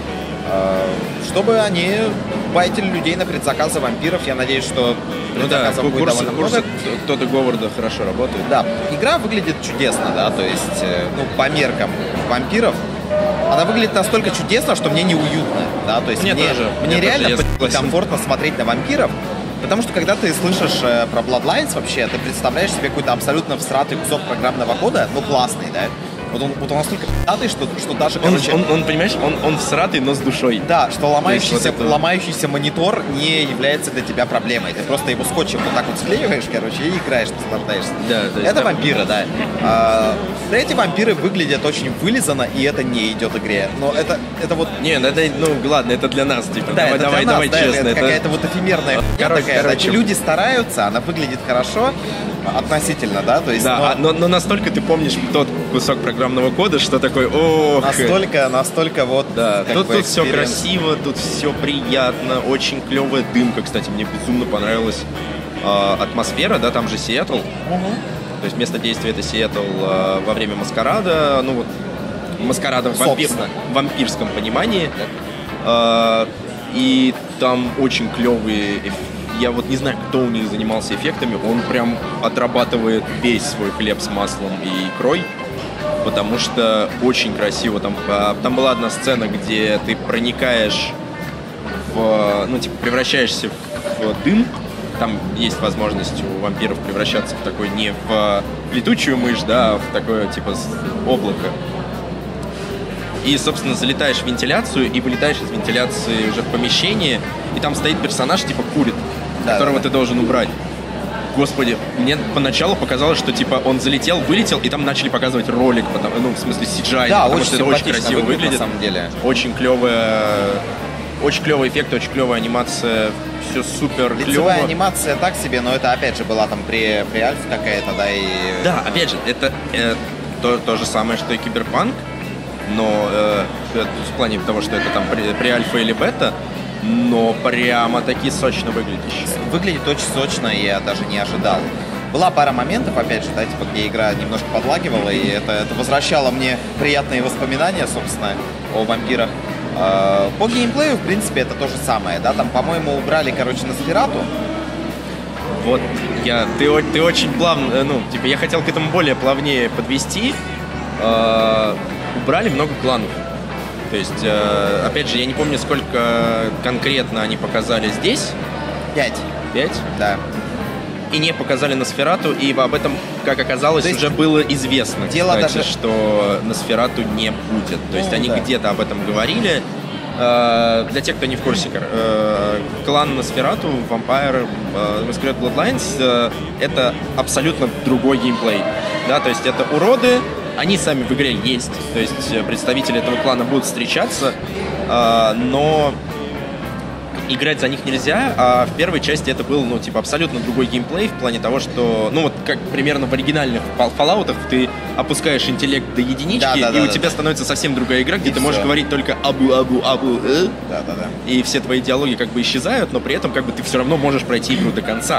чтобы они байтили людей на предзаказы вампиров. Я надеюсь, что предзаказов ну да, будет курсы, довольно курсы, много. Кто-то Говарда хорошо работает. Да, игра выглядит чудесно, да, то есть, ну, по меркам вампиров. Она выглядит настолько чудесно, что мне неуютно, да, то есть мне, мне, тоже, мне, мне реально комфортно смотреть на вампиров. Потому что когда ты слышишь э, про Bloodlines вообще, ты представляешь себе какой-то абсолютно всратый кусок программного кода, ну классный, да? Вот он, вот он настолько пи***тый, что, что даже, короче... Он, он, он понимаешь, он, он всратый, но с душой. Да, что ломающийся, вот это... ломающийся монитор не является для тебя проблемой. Ты просто его скотчем вот так вот склеиваешь, короче, и играешь, наслаждаешься. Да, то есть, это да. вампиры, да. А, эти вампиры выглядят очень вылизанно, и это не идет игре. Но это, это вот... Не, ну это, ну ладно, это для нас, типа, да, давай, это давай, для давай, нас, да, честно. Это, это какая-то вот эфемерная короче, такая, короче. Да, люди стараются, она выглядит хорошо относительно, да, то есть... Да, но... Но, но настолько ты помнишь тот кусок программного кода, что такой, ох... Настолько, настолько вот... Да, тут, тут все experience. красиво, тут все приятно, очень клевая дымка, кстати, мне безумно понравилась э, атмосфера, да, там же Сиэтл, угу. то есть место действия это Сиэтл э, во время маскарада, ну вот, маскарада в вампир, вампирском понимании, э, и там очень клевые эффекты. Я вот не знаю, кто у них занимался эффектами, он прям отрабатывает весь свой хлеб с маслом и икрой, потому что очень красиво. Там, там была одна сцена, где ты проникаешь в, ну, типа, превращаешься в дым, там есть возможность у вампиров превращаться в такой не в летучую мышь, да, а в такое типа облако. И, собственно, залетаешь в вентиляцию и вылетаешь из вентиляции уже в помещение, и там стоит персонаж, типа, курит, да, которого да, ты должен убрать. Господи, мне поначалу показалось, что, типа, он залетел, вылетел, и там начали показывать ролик, потому, ну, в смысле, си джи ай, да, потому что это очень красиво выглядит, выглядит. На самом деле. Очень клевая, очень клевый эффект, очень клевая анимация, все супер клево. Лицевая анимация так себе, но это, опять же, была там при, при Альфе какая-то, да, и... Да, опять же, это э, то, то же самое, что и Киберпанк, но э, в плане того, что это там при, при альфа или бета, но прямо таки сочно выглядящий. Выглядит очень сочно, я даже не ожидал. Была пара моментов, опять же, да, типа, где игра немножко подлагивала, и это, это возвращало мне приятные воспоминания, собственно, о вампирах. По геймплею, в принципе, это то же самое, да, там, по-моему, убрали, короче, Носферату. Вот, я, ты, ты очень плавно, ну, типа, я хотел к этому более плавнее подвести. Убрали много кланов. То есть, э, опять же, я не помню, сколько конкретно они показали здесь. Пять. Пять? Да. И не показали Носферату, и об этом, как оказалось, есть, уже было известно, дело кстати, даже... что Носферату не будет. То есть, ну, они да. где-то об этом говорили. Э, для тех, кто не в курсе, э, клан Носферату, Vampire, э, Masquerade Bloodlines, э, это абсолютно другой геймплей. Да, то есть, это уроды. Они сами в игре есть, то есть представители этого клана будут встречаться, э, но играть за них нельзя, а в первой части это был, ну, типа, абсолютно другой геймплей в плане того, что, ну, вот как примерно в оригинальных Fallout'ах ты опускаешь интеллект до единички, да, да, и да, у да, тебя да. становится совсем другая игра, где и ты все. можешь говорить только абу-абу-абу, э? да, да, да. И все твои диалоги как бы исчезают, но при этом как бы ты все равно можешь пройти игру до конца.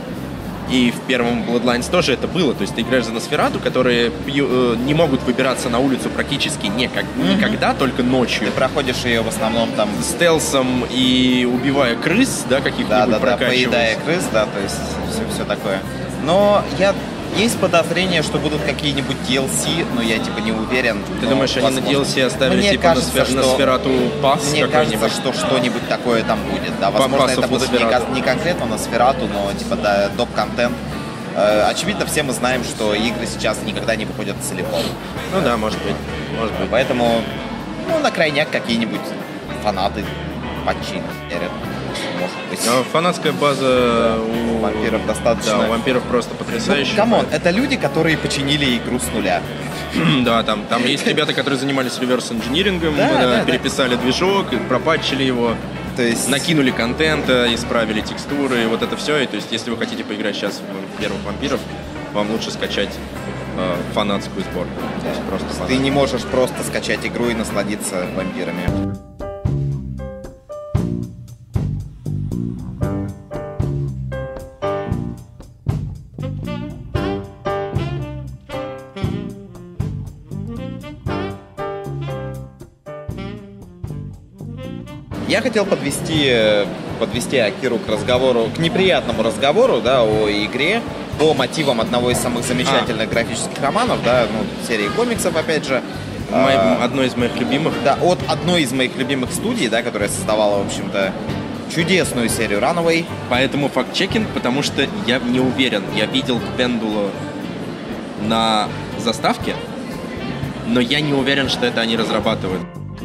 И в первом Bloodlines тоже это было. То есть ты играешь за Носферату, которые э, не могут выбираться на улицу практически никак, mm-hmm. никогда, только ночью. Ты проходишь ее в основном там... стелсом и убивая крыс, да, каких-нибудь да, да, прокачиваясь. Да, поедая крыс, да, то есть все, все такое. Но я... Есть подозрение, что будут какие-нибудь ди эл си, но я типа не уверен. Ты думаешь, возможно. они на ди эл си оставили мне типа кажется, Носфер... что... Носферату пас Мне кажется, что что-нибудь такое там будет. Да, возможно, это будут не, не конкретно Носферату, но типа да, доп-контент. Э, очевидно, все мы знаем, что игры сейчас никогда не выходят целиком. Ну да, может быть. Может быть. Поэтому, ну, на крайняк какие-нибудь фанаты починят. Может быть. Но фанатская база у вампиров достаточно. Да, у вампиров просто потрясающая. Ну, камон, это люди, которые починили игру с нуля. Да, там, там есть ребята, которые занимались реверс-инжинирингом, да, да, да, переписали да. движок, пропатчили его, то есть... накинули контента, исправили текстуры, и вот это все. И то есть, если вы хотите поиграть сейчас в первых вампиров, вам лучше скачать э, фанатскую сборку. Да. Просто фанат. Ты не можешь просто скачать игру и насладиться вампирами. Я хотел подвести, подвести Акиру к разговору, к неприятному разговору, да, о игре по мотивам одного из самых замечательных а. графических романов, да, ну, серии комиксов, опять же. Мой, а, одной из моих любимых. Да, от одной из моих любимых студий, да, которая создавала, в общем-то, чудесную серию Runaway. Поэтому факт-чекинг, потому что я не уверен. Я видел Пендулу на заставке, но я не уверен, что это они разрабатывают.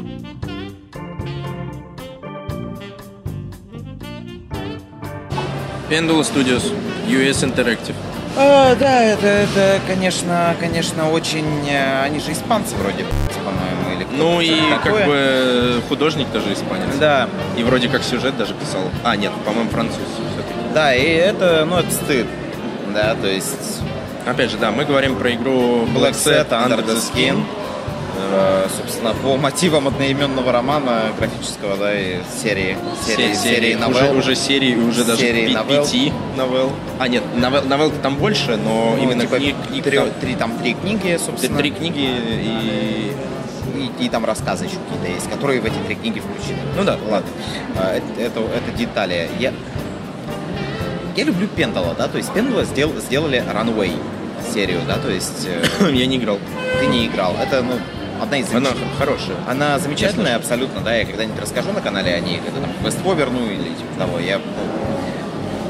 Pendula Studios, ю эс Interactive. А, да, это, это, конечно, конечно, очень... Они же испанцы вроде, по-моему, или кто-то. Ну и такое. Как бы художник тоже испанец. Да. И вроде как сюжет даже писал. А, нет, по-моему, француз все-таки. Да, и это, ну, это стыд. Да, то есть... Опять же, да, мы говорим про игру Black Set Under the Skin. Собственно, по мотивам одноименного романа графического, да, и серии, серии, серии, серии новелл. Уже, уже серии, уже даже серии новелл. пяти новелл. А, нет, новелл, новелл там больше, но ну, именно типа книг... книг три, там... три, там три книги, собственно. Три книги и... И, и там рассказы еще какие-то есть, которые в эти три книги включены. Ну да. Ладно, это, это, это детали. Я, я люблю Pendula, да, то есть Pendula сдел, сделали Runaway серию, да, то есть... Я не играл. Ты не играл. Это, ну... Одна из Она хорошая. Она замечательная, абсолютно, да. Я когда-нибудь расскажу на канале о ней, когда там Вестфоверну или типа того. Я, ну,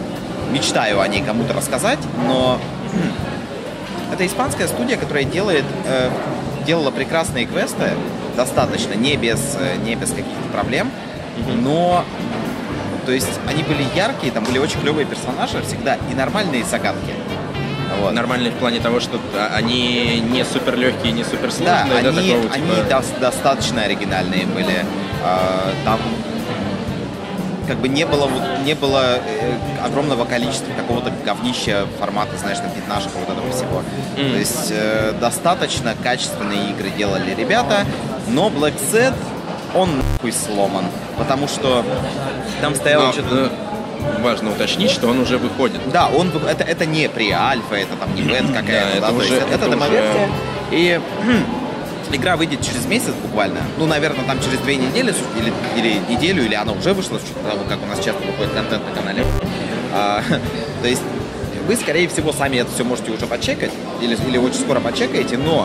мечтаю о ней кому-то рассказать, но это испанская студия, которая делает, э, делала прекрасные квесты, достаточно, не без, не без каких-то проблем, но, то есть, они были яркие, там были очень клевые персонажи всегда и нормальные загадки. Вот. Нормальные в плане того, что они не супер легкие, не супер сложные. Да, да, они, такого, они типа... до- достаточно оригинальные были. А, там как бы не было, вот, не было э, огромного количества какого-то говнища формата, знаешь, там пятнашек, вот этого всего. Mm. То есть э, достаточно качественные игры делали ребята, но Black Set, он нахуй сломан, потому что там стояло Но, что-то... э, важно уточнить, что он уже выходит. Да, он, вы- это, это не pre-альфа, это там не бета какая-то, Да, да, это то уже- есть это, это уже- демоверсия. И игра выйдет через месяц буквально. Ну, наверное, там через две недели, или, или неделю, или она уже вышла, с учетом того, как у нас часто выходит контент на канале. А, то есть вы, скорее всего, сами это все можете уже почекать, или, или очень скоро почекаете, но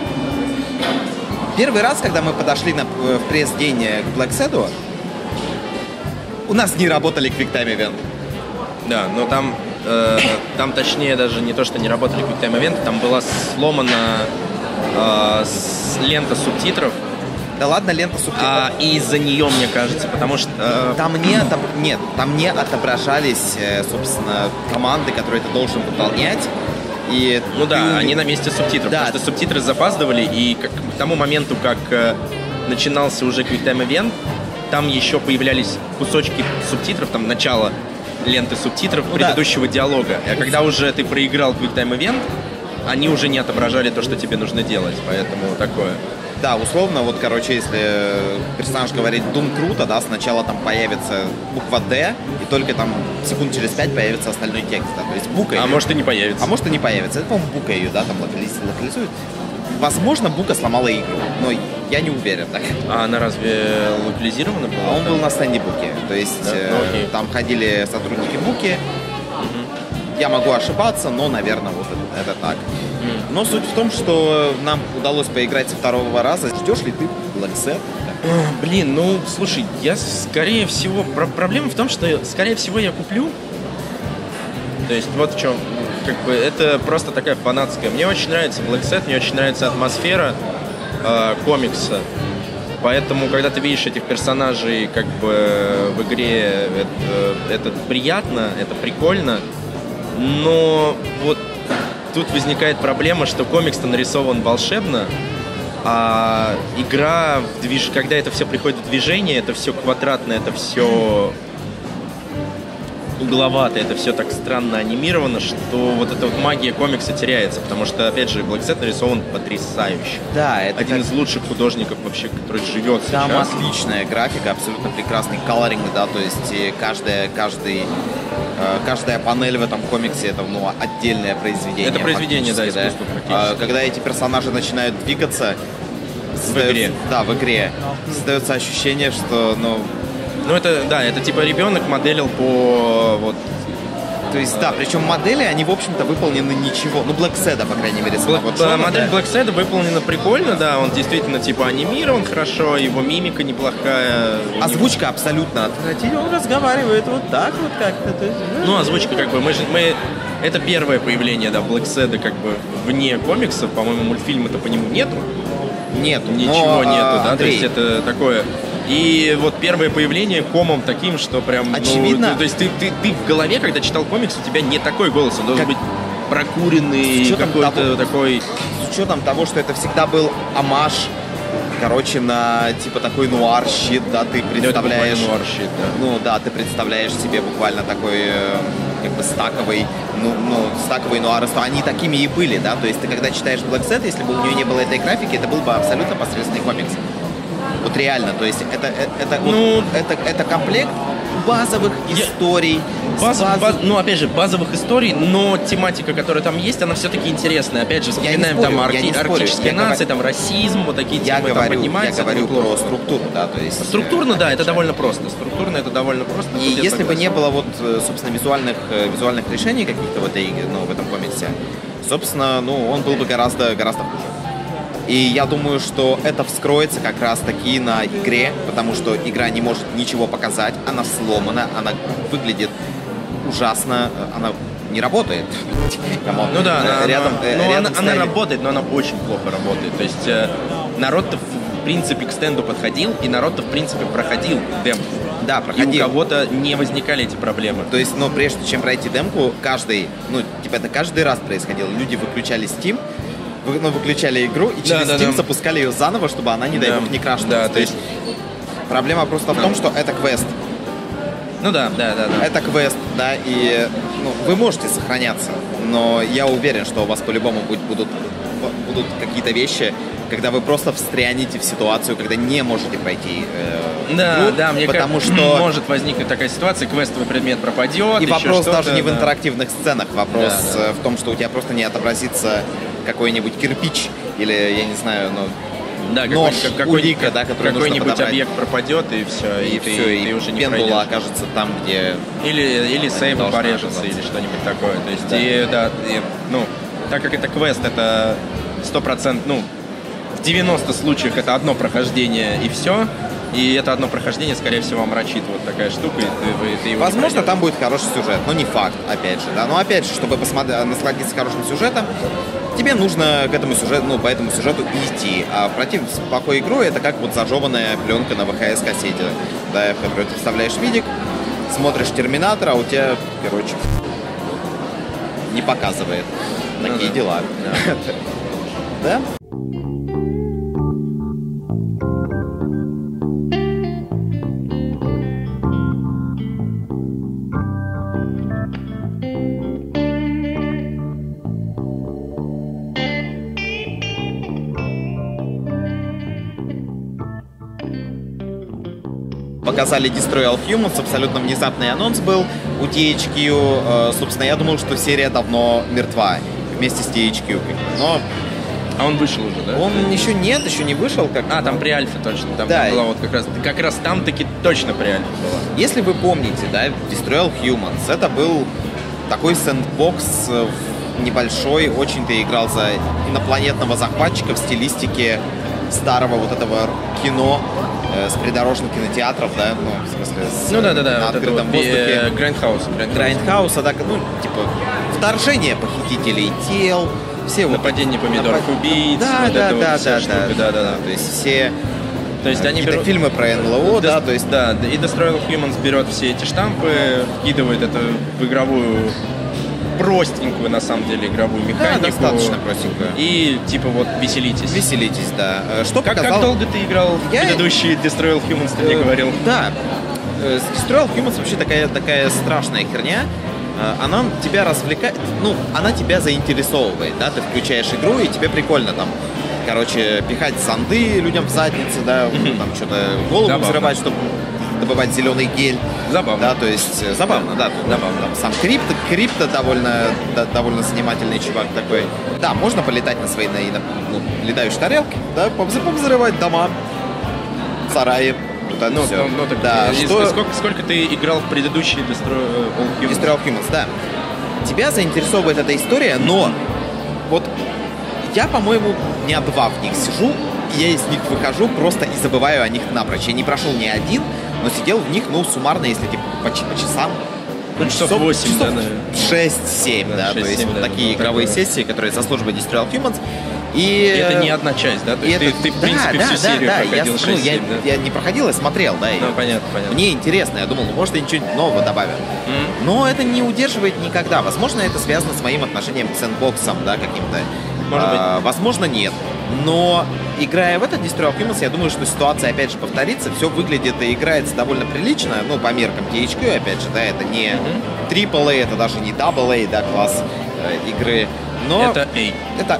первый раз, когда мы подошли на, в пресс-день к Black Set'у, у нас не работали QuickTime Event. Да, но там, э, там точнее даже не то, что не работали QuickTime Event, там была сломана э, с- лента субтитров, Да ладно, лента субтитров. а, и из-за нее, мне кажется, потому что... э, Там не, отоб... Нет, там не отображались, э, собственно, команды, которые ты должен выполнять. И Ну ты да, уме- они на месте субтитров. Да. Просто субтитры запаздывали, и как, к тому моменту, как э, начинался уже QuickTime Event, там еще появлялись кусочки субтитров, там начало ленты субтитров Ну да. предыдущего диалога. А когда уже ты проиграл QuickTime Event, они уже не отображали то, что тебе нужно делать. Поэтому такое. Да, условно, вот, короче, если персонаж говорит «Дум круто», да, сначала там появится буква «Д», и только там секунд через пять появится остальной текст, да, то есть бука А её- может и не появится. А может и не появится. Это, по-моему, бука ее, да, там локализ- локализует. Возможно, бука сломала игру, но я не уверен, так. А она разве локализирована была? А он там? был на стенде буки, то есть Да? э, Ну, окей. там ходили сотрудники буки. Я могу ошибаться, но, наверное, вот это, это так. Но суть в том, что нам удалось поиграть со второго раза. Ждешь ли ты Black Set? А, Блин, ну, слушай, я скорее всего... про- Проблема в том, что, скорее всего, я куплю. То есть вот в чем. Как бы это просто такая фанатская. Мне очень нравится Black Set, мне очень нравится атмосфера э, комикса. Поэтому, когда ты видишь этих персонажей как бы в игре, это, это приятно, это прикольно. Но вот тут возникает проблема, что комикс-то нарисован волшебно, а игра, в движ... когда это все приходит в движение, это все квадратно, это все угловато, это все так странно анимировано, что вот эта вот магия комикса теряется, потому что, опять же, Black Set нарисован потрясающе. Да, это Один как- из лучших художников вообще, который живет Там сейчас. отличная графика, абсолютно прекрасный колоринг, да, то есть и каждая, каждый, э, каждая панель в этом комиксе это, ну, отдельное произведение. Это произведение, да, фактически, искусство практически. А, когда эти персонажи начинают двигаться, создается- игре. Да, в игре. Создается ощущение, что, ну, Ну это, да, это типа ребенок моделил по вот то есть, да, причем модели, они, в общем-то, выполнены ничего. Ну, Black Set, по крайней мере, Black- вот да, Джона, модель да. Black Set выполнена прикольно, да, он действительно типа анимирован хорошо, его мимика неплохая. у него- Озвучка абсолютно отвратительная. Он разговаривает вот так вот как-то. то есть, Ну, озвучка как бы, мы же, мы, это первое появление, да, Black Set как бы вне комиксов, по-моему, мультфильма-то по нему нету, Нету. ничего но, нету, а, да, то Андрей, есть это такое. И вот первое появление комом таким, что прям, ну, Очевидно. то есть ты, ты, ты в голове, когда читал комикс, у тебя не такой голос, он должен Как- быть прокуренный, С учетом какой-то того- такой... с учетом того, что это всегда был омаж, короче, на типа такой нуар-щит, да, ты Ну, это представляешь... буквально нуар-щит, да. Ну да, ты представляешь себе буквально такой э, как бы стаковый, ну, ну, стаковый нуар, что они такими и были, да, то есть ты когда читаешь Black Set, если бы у нее не было этой графики, это был бы абсолютно посредственный комикс. Вот реально, то есть это, это, это, вот- Ну, это, это комплект базовых Я- историй. с Баз- базов- баз- ну, опять же, базовых историй, но тематика, которая там есть, она все-таки интересная. Опять же, Я не вспоминаем спорю, там я арки- не спорю. арктические Я нации, говорю- там расизм, вот такие Я темы там говорю, я поднимаются. это говорю неплохо. про структуру, да, то есть... Структурно, э, да, это опять же. довольно просто. Структурно это довольно просто. И тут я если бы согласен. не было вот, э, собственно, визуальных, э, визуальных решений каких-то в этой, ну, в этом комиксе, собственно, ну, он был бы гораздо, гораздо хуже. И я думаю, что это вскроется как раз-таки на игре, потому что игра не может ничего показать, она сломана, она выглядит ужасно, она не работает. Ну да, она, рядом, она, ну, рядом она, стояли... она работает, но она очень плохо работает. То есть э, народ-то в принципе к стенду подходил, и народ-то в принципе проходил демку. Да, проходил. И у кого-то не возникали эти проблемы. То есть, но прежде чем пройти демку, каждый, ну, типа это каждый раз происходило. Люди выключали Steam, вы, ну, выключали игру, и через да, Steam да, да. запускали ее заново, чтобы она, не дай да. бог, не крашнулась. Да, то есть проблема просто да. в том, что это квест. Ну да, да, да, да. Это квест, да, и ну, вы можете сохраняться, но я уверен, что у вас по-любому будут, будут какие-то вещи, когда вы просто встрянете в ситуацию, когда не можете пройти э, да, игру, да, мне потому как, что может возникнуть такая ситуация, квестовый предмет пропадет. И вопрос даже не да. в интерактивных сценах, вопрос да, да. в том, что у тебя просто не отобразится какой-нибудь кирпич или, я не знаю, ну, да, нож, какой, улика, да, который какой-нибудь объект пропадет, и все, и, и ты, все, ты и уже не пендула окажется там, где... Или, или сейв порежется, или что-нибудь такое. То есть, да. И, да, и, ну, так как это квест, это сто процентов, ну, в девяноста случаях это одно прохождение, и все. И это одно прохождение, скорее всего, омрачит вот такая штука, и ты, ты его возможно, там будет хороший сюжет, но не факт, опять же, да. Но опять же, чтобы посмотри, насладиться хорошим сюжетом, тебе нужно к этому сюжету, ну, по этому сюжету идти. А против с плохой игрой это как вот зажеванная пленка на вэ ха эс-кассете, да, в которой ты вставляешь видик, смотришь Терминатора, а у тебя, короче, не показывает. Такие ну, да. дела. Да? Показали Destroy All Humans, абсолютно внезапный анонс был у ти эйч кью. Собственно, я думал, что серия давно мертва вместе с ти эйч кью. Но... А он вышел уже, да? Он еще нет, еще не вышел. Как... А, там при альфе точно. Там, да. там была вот как раз, как раз там таки точно при альфе была. Если вы помните, да, Destroy All Humans, это был такой сэндбокс небольшой, очень ты играл за инопланетного захватчика в стилистике старого вот этого кино э, с придорожных кинотеатров, да, ну, в смысле, с, ну, да, да, да, на вот открытом вот, воздухе. Грайндхаус. Грайндхауса, так, ну, типа, вторжение похитителей тел, все нападение вот, помидоров напад... убийц, да, вот да, это да, вот да, штуки, да, да, да, да, то есть все то есть они берут фильмы про эн эл о, Des... да, то есть да, и Destroy All Humans берет все эти штампы, вкидывает это в игровую простенькую, на самом деле, игровую механику. Да, достаточно простенькую. И, типа, вот, веселитесь. Веселитесь, да. Что как, показал... как долго ты играл в Я... предыдущий Destroy All Humans, ты мне говорил? Да. Destroy All Humans вообще такая, такая страшная херня. Она тебя развлекает, ну, она тебя заинтересовывает, да, ты включаешь игру, и тебе прикольно там, короче, пихать санды людям в задницы, да, mm-hmm. там что-то голову забавно. Взрывать, чтобы добывать зеленый гель. Забавно. Да, то есть забавно, да. Забавно. Там, сам крипто, крипто довольно, да, довольно занимательный чувак такой. Да, можно полетать на своей, на, ну, летающей тарелке, да, повзрывать дома, сараи. Вот ну, ну, ну, так, да, что... сколько, сколько ты играл в предыдущий Destroy All Humans? Destroy All Humans, да. Тебя заинтересовывает эта история, но вот я, по-моему, дня два в них сижу, и я из них выхожу просто и забываю о них напрочь. Я не прошел ни один, но сидел в них, ну, суммарно, если типа по, по часам. Ну, часов восемь, да, шесть-семь, да, да, то есть вот такие игровые сессии, которые со службы Destroy All Humans. И, и это не одна часть, да? То есть это... ты, ты, в да, принципе, да, всю да, серию да, проходил я, шесть-семь, ну, я, да? я не проходил, я смотрел, да. Ну, понятно, понятно. Мне интересно, я думал, ну, может, они что-нибудь нового добавят. Mm-hmm. Но это не удерживает никогда. Возможно, это связано с моим отношением к сэндбоксам, да, каким-то. Может быть. А, возможно, нет. Но, играя в этот Destroy All Humans, я думаю, что ситуация, опять же, повторится. Все выглядит и играется довольно прилично. Ну, по меркам ти эйч кью, опять же, да, это не трипл эй, это даже не дабл эй, да, класс э, игры. Но это A. Это...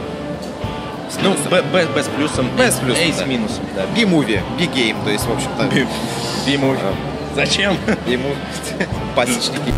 Ну, Б, Б, Б с плюсом, Б с плюсом, A да. с минусом. Да, B-movie, B-game, то есть, в общем-то... B-movie. Зачем? B-movie. Пасечники.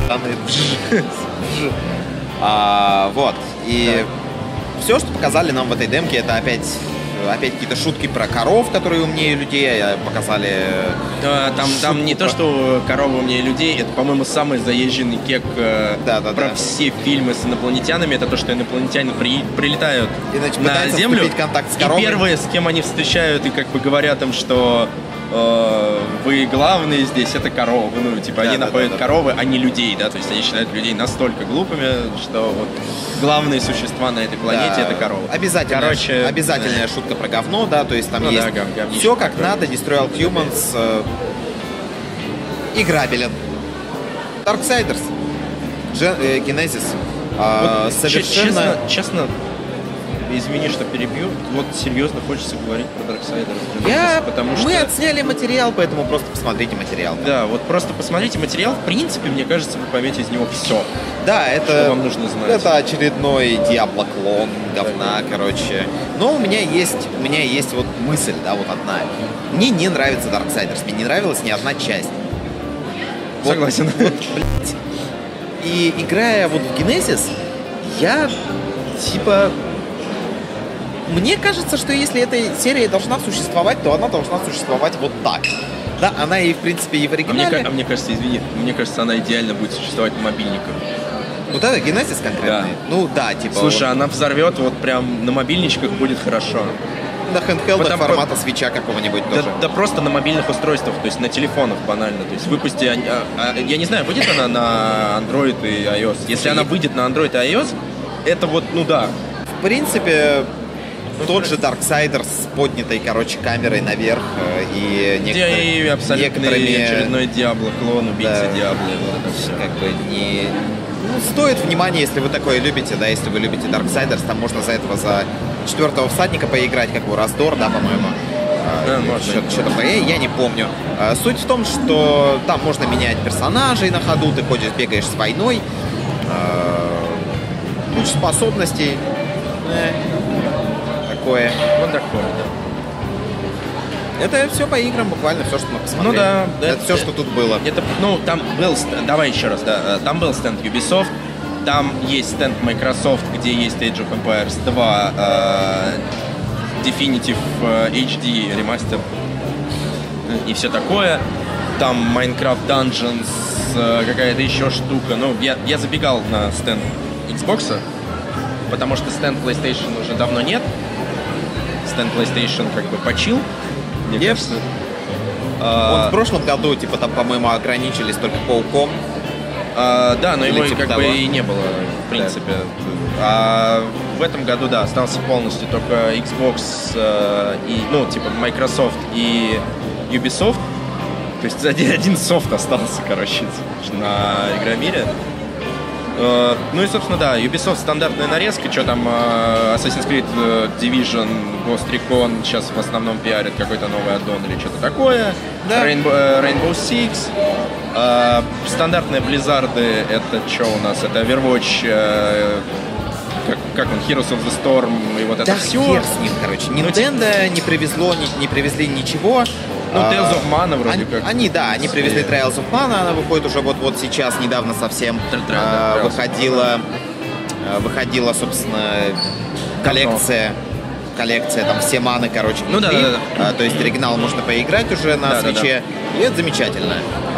а, вот. И да. Все, что показали нам в этой демке, это опять... Опять какие-то шутки про коров, которые умнее людей, показали... Да, там, там не про... то, что коровы умнее людей, это, по-моему, самый заезженный кек да, да, про да. все фильмы с инопланетянами, это то, что инопланетяне при... прилетают и, значит, на Землю, контакт с коровой. И первые, с кем они встречают, и как бы говорят им, что э, вы главные здесь, это коровы. Ну, типа, Да, они да, находят да, да. коровы, а не людей, да, то есть они считают людей настолько глупыми, что вот главные существа на этой планете Да. это коровы. Обязательная, Короче, обязательная шутка про говно, да, то есть там Ну есть да, гов- говнище все как такое. надо, Destroy All Humans э, играбелен. Darksiders, Gen- э, Genesis, э, Вот, совершенно... честно, честно, извини, что перебью, вот серьезно хочется говорить про Darksiders. Я... потому Мы что... отсняли материал, поэтому просто посмотрите материал. Да, вот просто посмотрите материал, в принципе, мне кажется, вы поймете из него все. Да, это... Что вам нужно знать? Это очередной Диабло-клон, говна, короче. Но у меня есть, у меня есть вот мысль, да, вот одна. Мне не нравится Darksiders, мне не нравилась ни одна часть. Вот, Согласен. вот, блядь. И играя вот в Genesis, я типа... Мне кажется, что если эта серия должна существовать, то она должна существовать вот так. Да, она и, в принципе, и в А мне, оригинале. ка- а мне кажется, извини, мне кажется, она идеально будет существовать на мобильниках. Вот это Genesis конкретный? Да. Ну да, типа... Слушай, вот она взорвет вот прям на мобильничках будет хорошо. на хендхелдах потому- формата свитча какого-нибудь Да, тоже. да просто на мобильных устройствах, то есть на телефонах банально. То есть выпусти, а- а- я не знаю, выйдет она на Android и iOS. Если она выйдет на Android и iOS, это вот, ну да. В принципе, тот же Darksiders с поднятой, короче, камерой наверх э, и Где некоторые- и абсолютный некоторыми, очередной Диабло, клон, убийца Да. Диабло. Вот это всё. как бы не... Ну, стоит внимания, если вы такое любите, да, если вы любите Darksiders, там можно за этого, за четвертого всадника поиграть, как у Раздор, да, по-моему. Да, можно. Что- Что-то такое, я не помню. А, Суть в том, что там можно менять персонажей на ходу, ты ходишь, бегаешь с войной, а, куча способностей, э, такое. Вот такое, да. Это все по играм, буквально все, что мы посмотрели. Ну да, да, это все, это- что тут было. Это, ну, там был, ст- давай еще раз, да, там был стенд Ubisoft, там есть стенд Microsoft, где есть Age of Empires два, э, Definitive э, эйч ди ремастер и все такое. Там Minecraft Dungeons, э, какая-то еще штука. Ну, я, я забегал на стенд Xbox, потому что стенд PlayStation уже давно нет. Стенд PlayStation как бы почил, мне Yep. кажется. Он А, в прошлом году, типа, там, по-моему, ограничились только пауком. А, да, но Или его типа как того. бы и не было, в принципе. А в этом году, да, остался полностью только Xbox э, и, ну, типа, Microsoft и Ubisoft. То есть один, один софт остался, короче, на Игромире. Э, ну и, собственно, да, Ubisoft стандартная нарезка, что там э, Assassin's Creed э, Division, Ghost Recon сейчас в основном пиарят какой-то новый аддон или что-то такое. Да. Rainbow, э, Rainbow Six. Э, стандартные Blizzard'ы, это что у нас? Это Overwatch, э, как, как он, Heroes of the Storm и вот это Да все. хер с ним, короче. Nintendo не привезло, не, не привезли ничего. Ну, А, Tales of Mana вроде они, как. Они, да, они привезли Trials of Mana, она выходит уже вот-вот сейчас, недавно совсем. Тр- тр- а, Trials of выходила, а, выходила, собственно, коллекция. Коллекция, там все маны, короче, Ну да, внутри. да, да. А, то есть оригинал можно поиграть уже на Да, да, свитче. И это замечательно.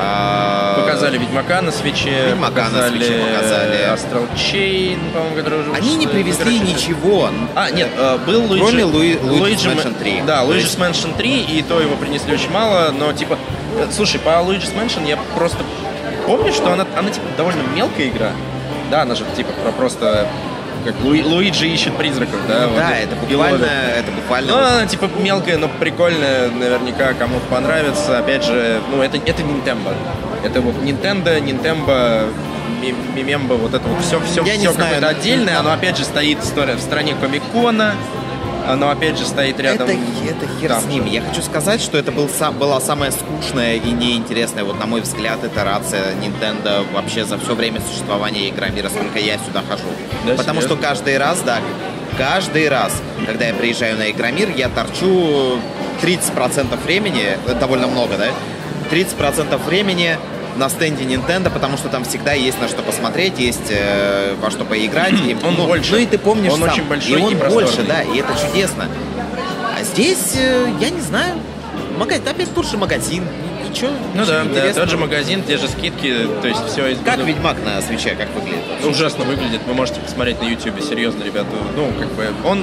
А, Показали Ведьмака на свече, Ведьмака на показали, свече показали. Astral Chain, по-моему, который уже Они не вышел. привезли Короче, ничего. А, нет, э, был Луиджи... Кроме Луи- Luigi's Ма- Mansion три. Да, То Luigi's есть- Mansion три, и то его принесли очень мало, но, типа... э, Слушай, по Luigi's Mansion я просто помню, что она, она типа, довольно мелкая игра. Да, она же, типа, про просто... Как Луи- Луиджи ищет призраков, да? вот, Да, и- это и буквально, ловит. это буквально. Ну, вот- она типа мелкая, но прикольная, наверняка кому-то понравится. Опять же, ну, это, это Nintendo. Это вот Nintendo, Nintendo, Ми- Мимембо, вот это вот все, все, Я не все знаю, какое-то но- отдельное. Оно опять же стоит в стороне- в стране Комик-Кона. Оно опять же стоит рядом. Это, это хер там с ними. Я хочу сказать, что это был, сам- была самая скучная и неинтересная, вот на мой взгляд, итерация Nintendo вообще за все время существования Игромира, сколько я сюда хожу. Да, Потому серьезно? что каждый раз, да, каждый раз, когда я приезжаю на Игромир, я торчу тридцать процентов времени, это довольно много, да? тридцать процентов времени на стенде Nintendo, потому что там всегда есть на что посмотреть, есть э, во что поиграть. И, Он ну, больше. Ну и ты помнишь Он сам. очень большой и он и больше, просторный. да, и это чудесно. А здесь, э, я не знаю, мага- опять тот же магазин, ни- ничего, Ну ничего да, да, интересного. тот же магазин, те же скидки, то есть все из... Как ну, Ведьмак на свече, как выглядит? ужасно выглядит, вы можете посмотреть на ютубе, серьезно, ребята. Ну, как бы, он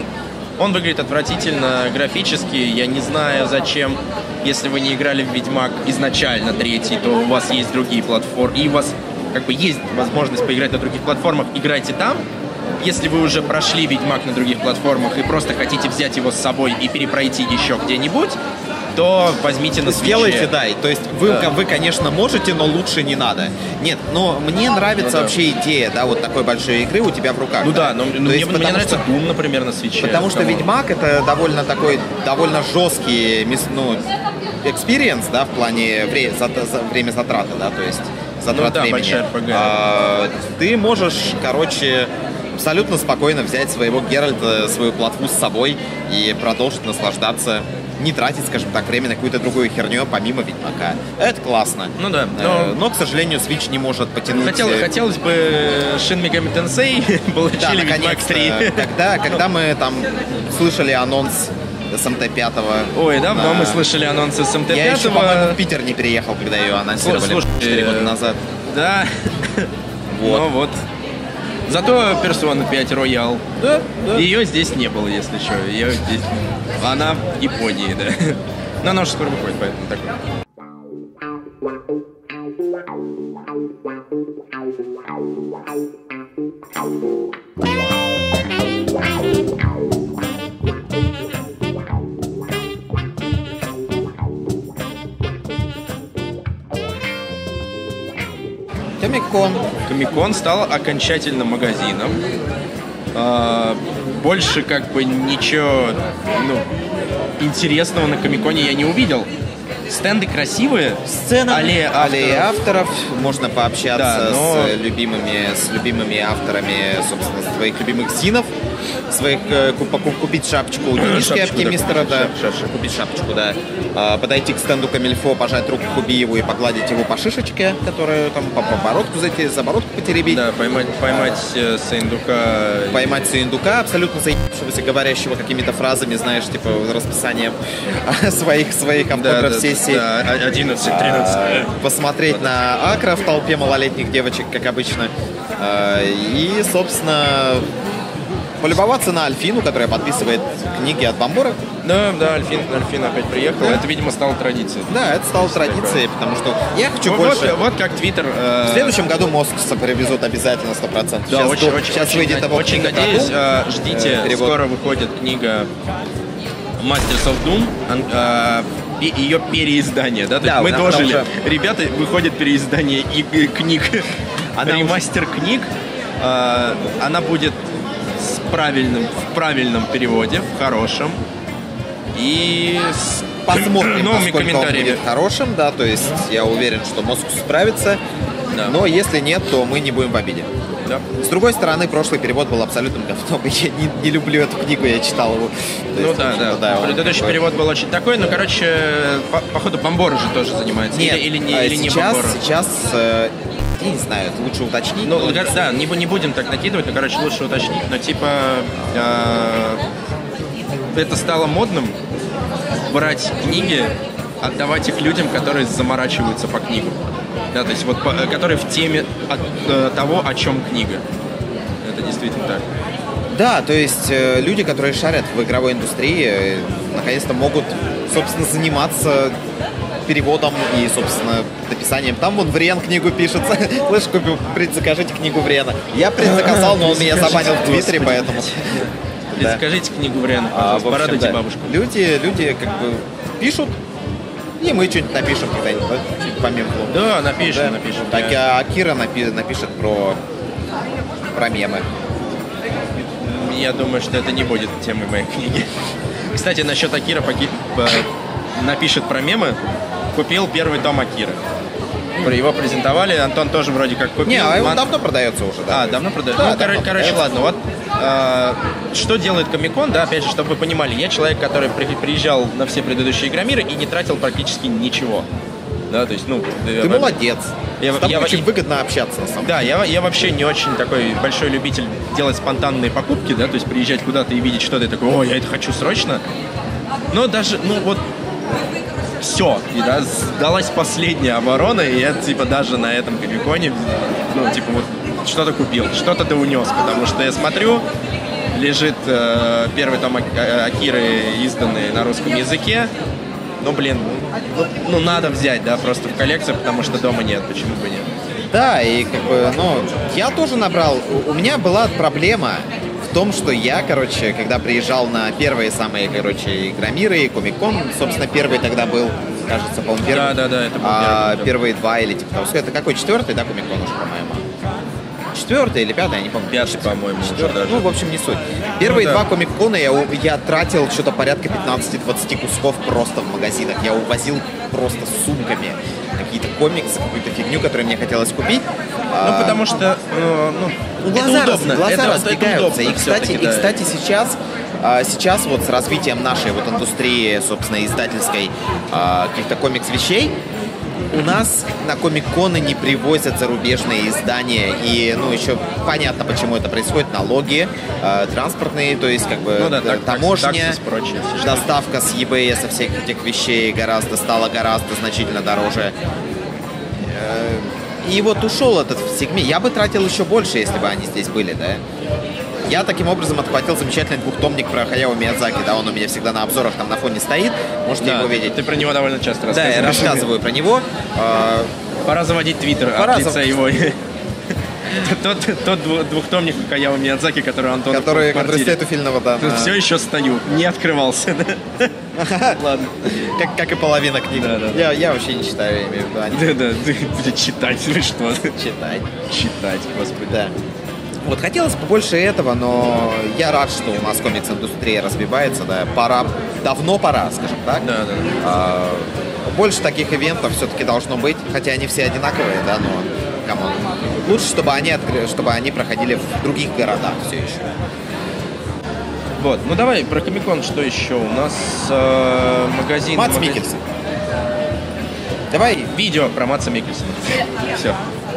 Он выглядит отвратительно графически, я не знаю зачем, если вы не играли в Ведьмак изначально третий, то у вас есть другие платформы, и у вас как бы есть возможность поиграть на других платформах, играйте там. Если вы уже прошли Ведьмак на других платформах и просто хотите взять его с собой и перепройти еще где-нибудь, то возьмите на свитче. Сделайте, да. То есть вы, да. вы, конечно, можете, но лучше не надо. Нет, но мне нравится ну, да. вообще идея, да, вот такой большой игры у тебя в руках. Ну да, но, но мне, есть, мне нравится что, Doom, например, на свитче. Потому что Ведьмак это довольно такой, довольно жесткий, ну, экспириенс, да, в плане вре, за, за, время затраты, да, то есть затрат ну, да, времени. А, ты можешь, короче, абсолютно спокойно взять своего Геральта, свою платву с собой и продолжить наслаждаться, не тратить, скажем так, время на какую-то другую херню, помимо Ведьмака. Это классно. Ну да. Но, но к сожалению, Switch не может потянуть... Хотел, хотелось бы Shin Megami Tensei получили да, Ведьмак три. Когда, когда мы там слышали анонс эс эм тэ пять. Ой, давно а, мы слышали анонс эс эм тэ пять. Я еще, по-моему, в Питер не переехал, когда ее анонсировали Слушай, четыре года назад. Да. Вот. Ну вот. Зато Persona пять Royal. Да, да. Ее здесь не было, если что. Ее здесь... Она в Японии, да. Но она уже скоро выходит, поэтому так. Комик-кон. Комик-кон стал окончательно магазином. А, больше как бы ничего ну, интересного на Комик-коне я не увидел. Стенды красивые. Сцена аллея авторов. аллея авторов. Можно пообщаться да, но... с любимыми, с любимыми авторами, собственно, своих любимых зинов. Своих, купить шапочку у Денишки Оптимистера, да, купить шапочку, да, подойти к стенду Камильфо, пожать руку Хубиеву и погладить его по шишечке, которую там по бородку зайти, за бородку потеребить. Да, поймать, поймать а, Саиндука. Поймать Саиндука, абсолютно заебавшегося, говорящего какими-то фразами, знаешь, типа расписанием своих, своих автограф-сессий. Да, да, да, одиннадцать тринадцать. А, посмотреть вот. на Акра в толпе малолетних девочек, как обычно. И, собственно... полюбоваться на Альфину, которая подписывает книги от Бамбора. Да, да, Альфин, Альфин опять приехал. Да. Это, видимо, стало традицией. Да, это стало традицией, потому что я хочу вот, больше... Вот, вот как Твиттер... Э... В следующем году Москуса привезут обязательно сто процентов. Да, сейчас очень, до... очень, сейчас очень, выйдет его очень надеюсь. Э, ждите, э, скоро выходит книга Masters of Doom. Э, ее переиздание, да? То да, есть мы дожили. Уже... Ребята, выходит переиздание и, и книг. Она ремастер уже... книг. Э, она будет с правильным, в правильном переводе, в хорошем. И с посмотрим, новыми комментариями. Он будет хорошим, да, то есть я уверен, что Москва справится. Да. Но если нет, то мы не будем в обиде. Да. С другой стороны, прошлый перевод был абсолютным говном. Я не, не люблю эту книгу, я читал его. То ну да, да. да. Предыдущий такой... перевод был очень такой, но, короче, по, походу Бамбор уже тоже занимается. Нет, или, или, не, а или сейчас, не Бамбор. Сейчас, э, я не знаю, лучше уточнить. Ну, но... да, не, не будем так накидывать, но, короче, лучше уточнить. Но, типа, э, это стало модным брать книги, отдавать их людям, которые заморачиваются по книгам. Да, то есть вот, по, которые в теме от, э, того, о чем книга. Это действительно так. Да, то есть э, люди, которые шарят в игровой индустрии, э, наконец-то могут, собственно, заниматься переводом и, собственно, написанием. Там вон Врен книгу пишется. Слышь, купил, предзакажите книгу Врена. Я предзаказал, но он меня забанил в Твиттере, поэтому... Предзакажите книгу Врена, пожалуйста, а, порадуйте да. бабушку. Люди, люди как бы пишут, и мы что-нибудь напишем когда-нибудь, да? Помимо. Да, напишем, да. напишем. Так, а Акира напи- напишет про, про мемы. Я думаю, что это не будет темой моей книги. Кстати, насчет Акира поки... напишет про мемы. Купил первый том Акиры. Его презентовали, Антон тоже вроде как купил. Не, а он Ман... давно продается уже, да. А, давно продается. Да, ну, давно короче, продается. Ладно, вот э, что делает Комик-кон, да, опять же, чтобы вы понимали, я человек, который при, приезжал на все предыдущие Игромиры и не тратил практически ничего. Да, то есть, ну... Ты я, молодец. Я, С тобой я, очень я, выгодно общаться, на самом да, деле. Да, я, я вообще не очень такой большой любитель делать спонтанные покупки, да, то есть приезжать куда-то и видеть что-то и такой, о, я это хочу срочно. Но даже, ну вот, все, и да, сдалась последняя оборона, и я, типа, даже на этом Комик-коне, ну, типа, вот, что-то купил, что-то ты унес, потому что я смотрю, лежит э, первый том Акиры, изданный на русском языке. Ну, блин, ну, ну, надо взять, да, просто в коллекцию, потому что дома нет, почему бы нет. Да, и как бы, ну, я тоже набрал, у меня была проблема в том, что я, короче, когда приезжал на первые самые, короче, Игромиры, Комик-кон, собственно, первый тогда был, кажется, по-моему, первый. Да, да, да, это был а, первый, да. Первые два или типа того. Это какой, четвертый, да, Комик-кон уже, по-моему? Четвертый или пятый, я не помню. Пятый, по-моему, уже даже. Ну, в общем, не суть. Первые ну, да. два комик-кона я, я тратил что-то порядка пятнадцати-двадцати кусков просто в магазинах. Я увозил просто сумками какие-то комиксы, какую-то фигню, которую мне хотелось купить. Ну, а, потому что, ну, ну глаза, это удобно. Глаза это, разбегаются. Это и, кстати, да. и, кстати, сейчас... Сейчас вот с развитием нашей вот индустрии, собственно, издательской каких-то комикс-вещей, у нас на комик-коны не привозят зарубежные издания, и, ну, еще понятно, почему это происходит, налоги, э, транспортные, то есть, как бы, ну, да, так, таможня, такси, прочее, доставка с eBay со всех этих вещей гораздо, стала гораздо значительно дороже. Э, и вот ушел этот сегмент. Я бы тратил еще больше, если бы они здесь были, да. Я таким образом отхватил замечательный двухтомник про Хаяо Миядзаки, да, он у меня всегда на обзорах там на фоне стоит, можете да, его видеть. Ты про него довольно часто рассказываешь. Да, я рассказываю про него. Пора заводить твиттер от лица его. Тот, тот двухтомник Хаяо Миядзаки, который Антон который Квадроцитофильного, да. Все еще стою, не открывался. Ладно. Как, как и половина книги. Да, да. Я, я вообще не читаю, я имею в виду. Да, да, ты будешь читать или что? Читать. Читать, господи. Да. Вот хотелось бы больше этого, но я рад, что у нас комикс-индустрия развивается, да, пора, давно пора, скажем так. Да, да. А, больше таких ивентов все-таки должно быть, хотя они все одинаковые, да, но камон. Лучше, чтобы они, откры... чтобы они проходили в других городах все еще. Вот, ну давай про Комик-кон, что еще? У нас э, магазин... Мадс магазин... Миккельсон. Давай. Видео про Мадса Миккельсона. Все.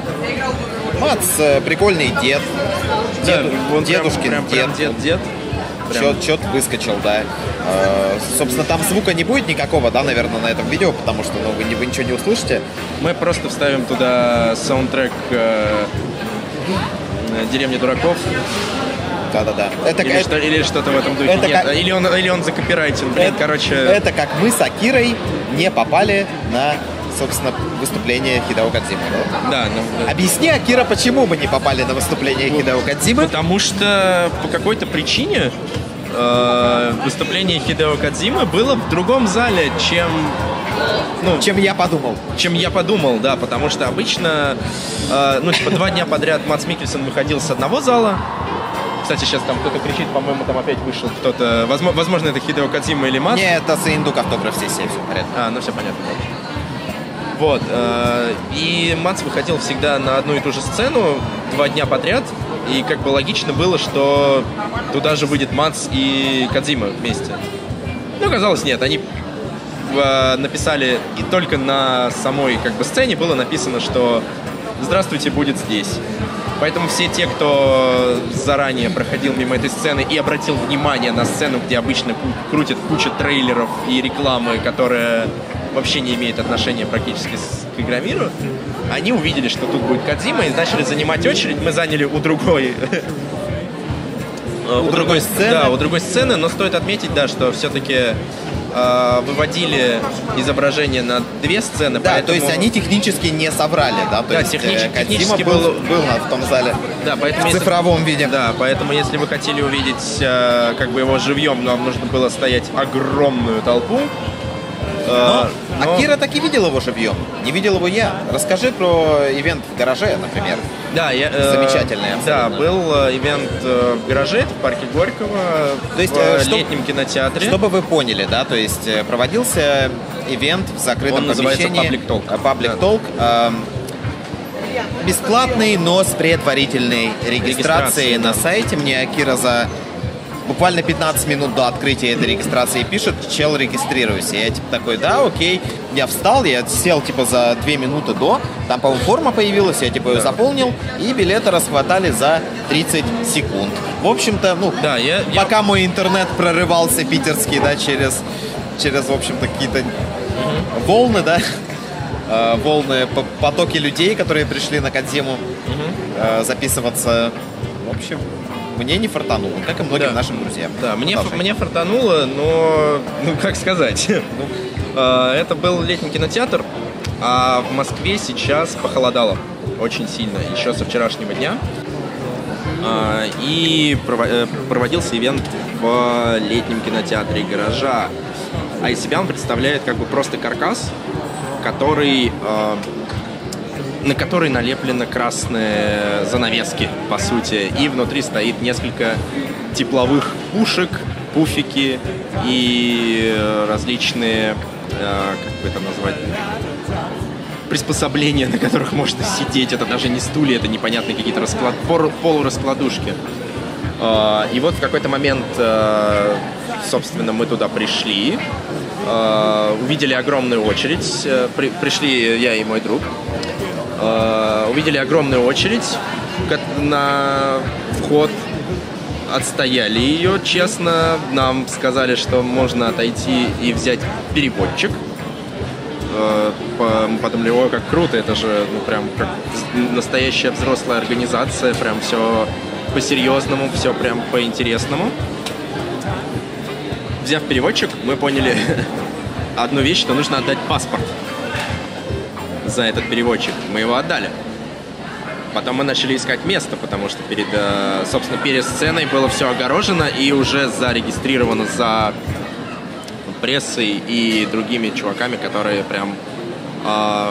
Мац, прикольный дед. Да, Деду, он дедушкин прям, прям, дед. Прям дед, дед. Чет выскочил, да. Э, собственно, там звука не будет никакого, да, наверное, на этом видео, потому что ну, вы, вы ничего не услышите. Мы просто вставим туда саундтрек э, «Деревня дураков». Да-да-да. Это, или, это, что, или что-то в этом духе. Это Нет, как... или, он, или он закопирайтен. Блин, это, короче... Это как мы с Акирой не попали на, собственно, выступление Хидео Кодзимы. Да? Да, ну, да. Объясни, Акира, почему мы не попали на выступление Хидео Кодзимы? Потому что по какой-то причине э, выступление Хидео Кодзимы было в другом зале, чем... Ну, чем я подумал. Чем я подумал, да, потому что обычно, э, ну, типа, два дня подряд Мадс Миккельсон выходил с одного зала. Кстати, сейчас там кто-то кричит, по-моему, там опять вышел кто-то. Возможно, возможно это Хидео Кодзима или Мадс. Нет, это Саиндук автограф-сессия, все в порядке. А, ну все понятно. Вот. Э, и Мадс выходил всегда на одну и ту же сцену два дня подряд. И как бы логично было, что туда же выйдет Мадс и Кодзима вместе. Ну, оказалось, нет. Они э, написали, и только на самой как бы сцене было написано, что «Здравствуйте, будет здесь». Поэтому все те, кто заранее проходил мимо этой сцены и обратил внимание на сцену, где обычно крутят кучу трейлеров и рекламы, которая вообще не имеет отношения практически к Игромиру, они увидели, что тут будет Кодзима, и начали занимать очередь. Мы заняли у другой... У другой сцены? Да, у другой сцены, но стоит отметить, да, что все-таки э, выводили изображение на две сцены. Да, поэтому... то есть они технически не соврали, да? То да, есть технически, Кодзима технически был, был... был в том зале, да, поэтому в если... цифровом виде. Да, поэтому если вы хотели увидеть э, как бы его живьем, нам нужно было стоять огромную толпу. Но, но... Акира так и видел его живьем. Не видел его я. Расскажи про ивент в гараже, например. Да, я, э, замечательный. Абсолютно. Да, был э, ивент э, в гараже в парке Горького, то есть, в э, что, летнем кинотеатре. Чтобы вы поняли, да, то есть проводился ивент в закрытом Он помещении. Public Talk. Public Talk. Да. Э, бесплатный, но с предварительной регистрацией на да. сайте. Мне Акира за буквально пятнадцать минут до открытия этой регистрации пишет: чел, регистрируйся. Я типа такой, да, окей. Я встал, я сел типа за две минуты до. Там, по-моему, форма появилась, я типа ее да. заполнил. И билеты расхватали за тридцать секунд. В общем-то, ну, да, я, пока я... мой интернет прорывался питерский, да, через, через в общем-то, какие-то угу. волны, да, волны, потоки людей, которые пришли на Кодзиму угу. записываться. В общем... мне не фартануло, как и многим да. нашим друзьям. Да, мне, мне фартануло, но, ну, как сказать, это был летний кинотеатр, а в Москве сейчас похолодало очень сильно, еще со вчерашнего дня. И проводился ивент в летнем кинотеатре «Гаража». А из себя он представляет как бы просто каркас, который, на который налеплены красные занавески, по сути. И внутри стоит несколько тепловых пушек, пуфики и различные, как бы это назвать, приспособления, на которых можно сидеть. Это даже не стулья, это непонятные какие-то расклад... полураскладушки. И вот в какой-то момент, собственно, мы туда пришли, увидели огромную очередь. Пришли я и мой друг. Увидели огромную очередь на вход. Отстояли ее, честно. Нам сказали, что можно отойти и взять переводчик. Мы подумали, о, как круто, это же ну, прям как настоящая взрослая организация, прям все по-серьезному, все прям по-интересному. Взяв переводчик, мы поняли одну вещь, что нужно отдать паспорт за этот переводчик. Мы его отдали. Потом мы начали искать место, потому что перед, собственно, перед сценой было все огорожено и уже зарегистрировано за прессой и другими чуваками, которые прям э,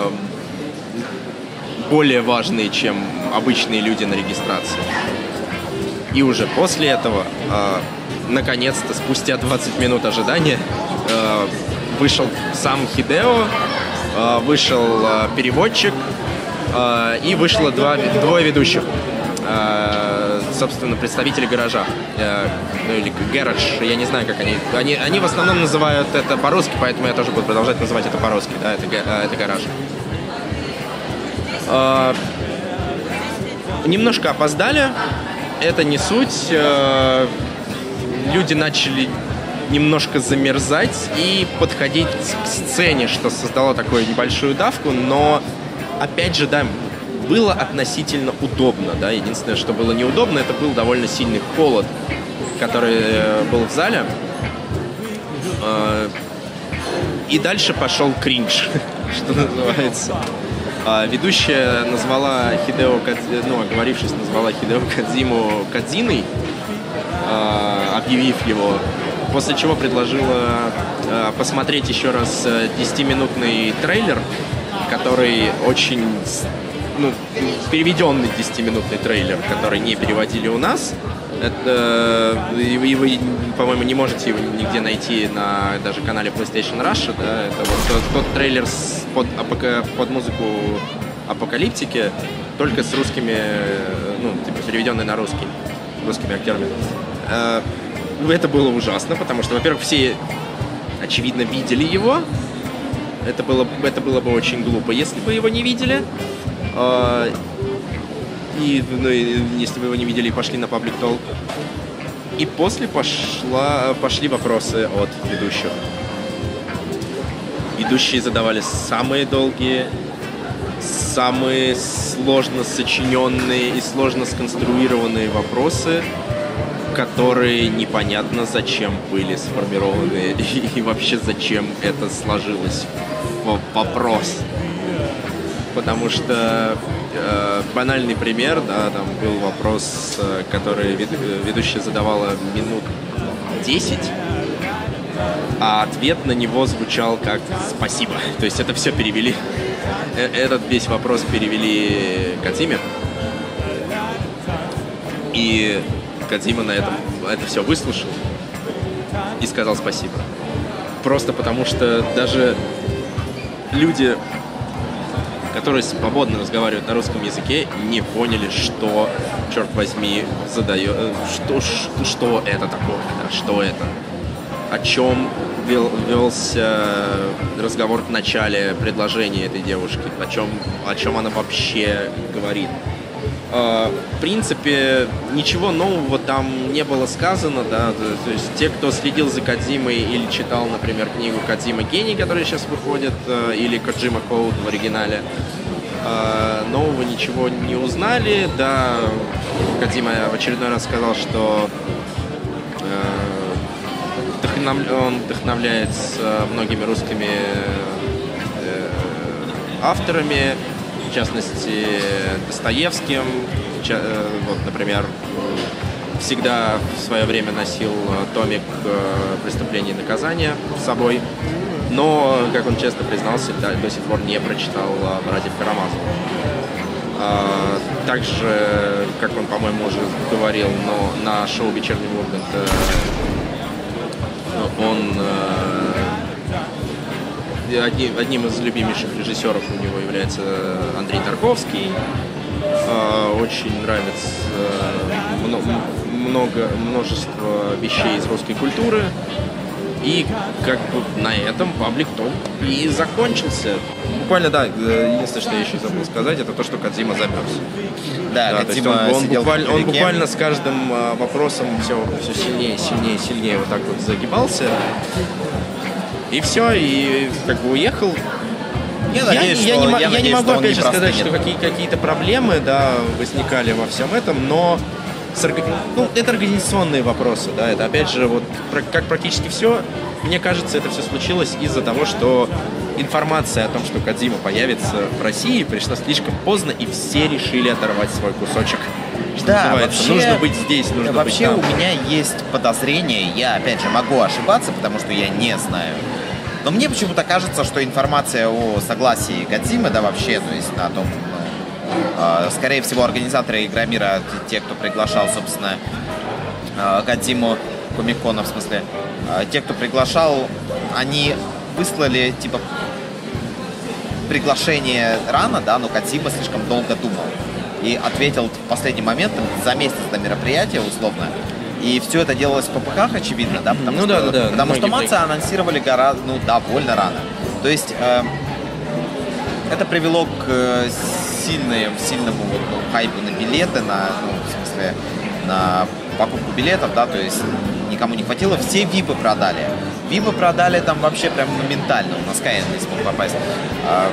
более важные, чем обычные люди на регистрации. И уже после этого, э, наконец-то, спустя двадцать минут ожидания, э, вышел сам Хидео, э, вышел э, переводчик, э, и вышло два, двое ведущих. Э, собственно, представители гаража, э, ну или гараж, я не знаю, как они, они, они в основном называют это по-русски, поэтому я тоже буду продолжать называть это по-русски, да, это, это гараж. Э, немножко опоздали, это не суть, э, люди начали немножко замерзать и подходить к сцене, что создало такую небольшую давку, но, опять же, да, было относительно удобно, да, единственное, что было неудобно, это был довольно сильный холод, который был в зале, и дальше пошел кринж, что называется. Ведущая назвала Хидео, ну, оговорившись, назвала Хидео Кодзиму Кодзиной, объявив его, после чего предложила посмотреть еще раз десятиминутный трейлер, который очень... Ну, переведенный десятиминутный трейлер, который не переводили у нас. Это, и вы, вы, по-моему, не можете его нигде найти на даже канале PlayStation Russia. Да? Это вот тот, тот трейлер с, под, под музыку апокалиптики, только с русскими, ну, типа переведенный на русский, русскими актерами. Это было ужасно, потому что, во-первых, все, очевидно, видели его. Это было, это было бы очень глупо, если бы его не видели. Uh, и, ну, если вы его не видели, пошли на Public Talk. И после пошла, пошли вопросы от ведущих. Ведущие задавали самые долгие, самые сложно сочиненные и сложно сконструированные вопросы, которые непонятно зачем были сформированы и, и вообще зачем это сложилось в вопрос. Потому что э, банальный пример, да, там был вопрос, э, который ведущая задавала минут десять, а ответ на него звучал как «спасибо». То есть это все перевели, э, этот весь вопрос перевели Кодзиме, и Кодзима на этом это все выслушал и сказал «спасибо». Просто потому что даже люди, которые свободно разговаривают на русском языке, не поняли, что, черт возьми, задает, что, что, что это такое, да, что это, о чем вел, велся разговор в начале предложения этой девушки, о чем, о чем она вообще говорит. В принципе, ничего нового там не было сказано, да, то есть те, кто следил за Кодзимой или читал, например, книгу «Кодзима Гений», которая сейчас выходит, или «Коджима Коуд» в оригинале, нового ничего не узнали, да, Кодзима в очередной раз сказал, что э, он вдохновляется многими русскими э, авторами, в частности, Достоевским. Э, вот, например, всегда в свое время носил томик «Преступление и наказание» с собой, но, как он честно признался, до сих пор не прочитал «Братьев Карамазовых». Также, как он, по-моему, уже говорил, но на шоу «Вечерний Ургант» он одним, одним из любимейших режиссеров у него является Андрей Тарковский. Очень нравится много, множество вещей из русской культуры. И как бы на этом паблик топ и закончился. Буквально, да, единственное, что я еще забыл сказать, это то, что Кодзима замерз. Да, да, Кодзима он, он, буквально, он буквально с каждым вопросом все, все сильнее, сильнее, сильнее вот так вот загибался. И все, и как бы уехал. Я, надеюсь, я, я, что, не, я, я надеюсь, не могу, опять же, сказать, что какие, какие-то проблемы, да, возникали во всем этом, но с, ну, это организационные вопросы, да, это, опять же, вот, как практически все, мне кажется, это все случилось из-за того, что информация о том, что Кодзима появится в России, пришла слишком поздно, и все решили оторвать свой кусочек. Что да, называется, вообще, нужно быть здесь, нужно вообще быть там. У меня есть подозрение, я, опять же, могу ошибаться, потому что я не знаю. Но мне почему-то кажется, что информация о согласии Кодзимы, да, вообще, то есть на том, э, скорее всего, организаторы Игромира, те, кто приглашал, собственно, э, Кодзиму, Комик-кона, в смысле, э, те, кто приглашал, они выслали, типа, приглашение рано, да, но Кодзима слишком долго думал. И ответил в последний момент, за месяц до мероприятия, условно. И все это делалось в ППХ, очевидно, да, потому ну, что, да, да, да. потому что Матца анонсировали гораздо, ну, довольно рано. То есть э, это привело к э, сильному, сильному вот, ну, хайпу на билеты, на, ну, в смысле, на покупку билетов, да, то есть никому не хватило, все випы продали. Випы продали там вообще прям моментально, у нас Каин не смог попасть. Э,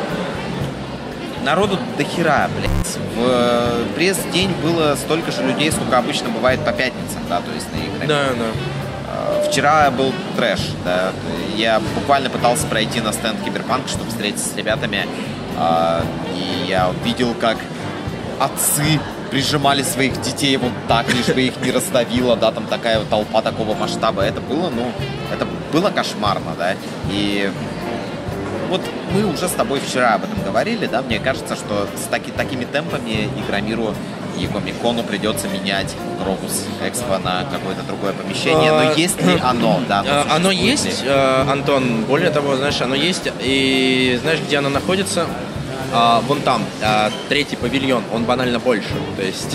Народу до хера, блядь. В э, пресс-день было столько же людей, сколько обычно бывает по пятницам, да, то есть на Игромире. Да, да. Э, вчера был трэш, да. Я буквально пытался пройти на стенд Киберпанк, чтобы встретиться с ребятами. Э, и я видел, как отцы прижимали своих детей вот так, лишь бы их не раздавило, да, там такая вот толпа такого масштаба. Это было, ну, это было кошмарно, да. И вот мы уже с тобой вчера об этом говорили, да, мне кажется, что с таки, такими темпами Игромиру и Комик-кону придется менять Крокус Экспо на какое-то другое помещение, но есть ли оно, да? Оно, оно есть, ли? Антон, более того, знаешь, оно есть, и знаешь, где оно находится? А, вон там, а, третий павильон, он банально больше, то есть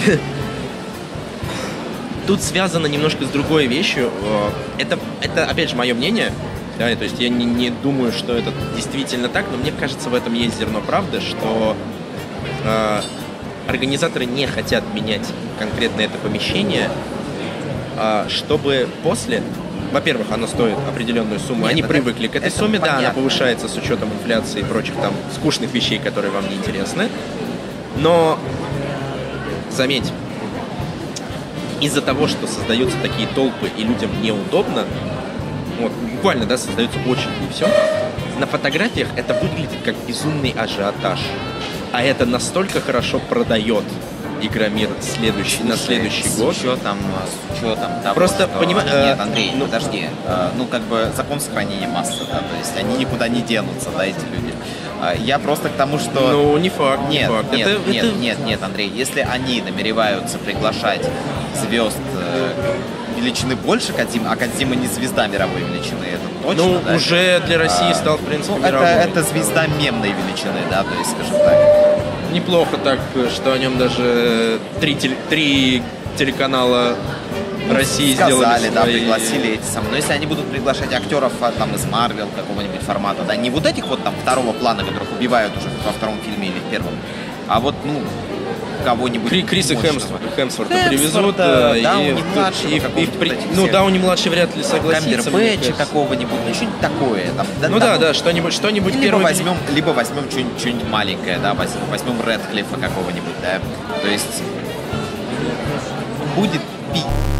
тут связано немножко с другой вещью, это, это опять же, мое мнение. Да, то есть я не, не думаю, что это действительно так, но мне кажется, в этом есть зерно правды, что э, организаторы не хотят менять конкретно это помещение, э, чтобы после, во-первых, оно стоит определенную сумму, Нет, они это, привыкли к этой сумме, понятно. Да, она повышается с учетом инфляции и прочих там скучных вещей, которые вам не интересны, но заметь, из-за того, что создаются такие толпы и людям неудобно, вот, буквально, да, создается очередь и все. На фотографиях это выглядит как безумный ажиотаж. А это настолько хорошо продает Игромир следующий, Слушай, на следующий с год. Учетом, с учетом того, Просто, что... понимаешь... Нет, Андрей, ну, подожди. Э, ну, как бы закон сохранения массы, да, то есть они никуда не денутся, да, эти люди. Э, я просто к тому, что... Ну, не факт, нет, не факт. Нет, это, нет, это... нет, нет, Андрей, если они намереваются приглашать звезд... Э, величины больше Кодзимы, а Кодзима не звезда мировой величины, это точно, Ну, да? уже для России а, стал, в принципе, ну, мировой. Это, это звезда мемной величины, да, то есть, скажем так. Неплохо так, что о нем даже три, теле, три телеканала России сказали, сделали да, свои... пригласили эти самые. Но если они будут приглашать актеров там из Марвел какого-нибудь формата, да, не вот этих вот там второго плана, которых убивают уже во втором фильме или в первом, а вот, ну, кого-нибудь Кри Криса мощного. Хемсворта, Хемсворта привезут, да, Дауни и, младшего, и, и, и, ну, Дауни младший вряд ли согласится. Камбербэтча какого-нибудь, ну, что-нибудь такое. Там, ну да, да, да, что-нибудь, что-нибудь либо первый... возьмем, либо возьмем что-нибудь, что-нибудь маленькое, да, возьмем Рэдклиффа какого-нибудь, да, то есть... будет пи.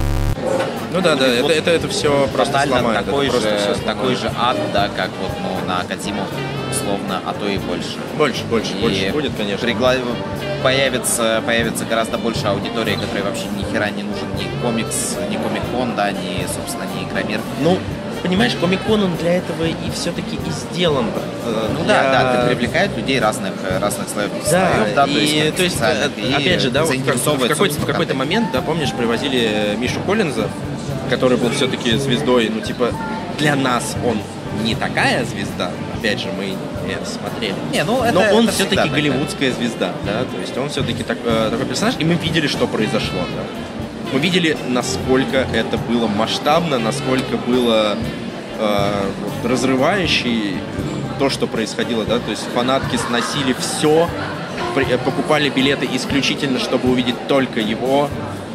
Ну да, да, вот это, это, это все просто тотально сломает. такой, это же, просто все такой же ад, да, как вот ну, на Кодзиму, условно, а то и больше. Больше, больше, И больше будет, конечно. Пригла... Появится, появится гораздо больше аудитории, которой вообще ни хера не нужен ни комикс, ни комик-кон, да, ни, собственно, ни Игромир. Ну, понимаешь, комик-кон он для этого и все-таки и сделан. Ну для... да, да, ты привлекает людей разных, разных слоев, да, слоев, да, и, то есть, то есть и опять же, да, вот в заинтересовывает, какой-то, в какой-то момент, да, помнишь, привозили Мишу Коллинза, который был все-таки звездой, ну, типа, для нас он не такая звезда, опять же, мы это смотрели. Не, ну, это, но он это все-таки голливудская звезда, да, то есть он все-таки так, э, такой персонаж, и мы видели, что произошло, да. Мы видели, насколько это было масштабно, насколько было э, вот, разрывающе то, что происходило, да, то есть фанатки сносили все, при, покупали билеты исключительно, чтобы увидеть только его,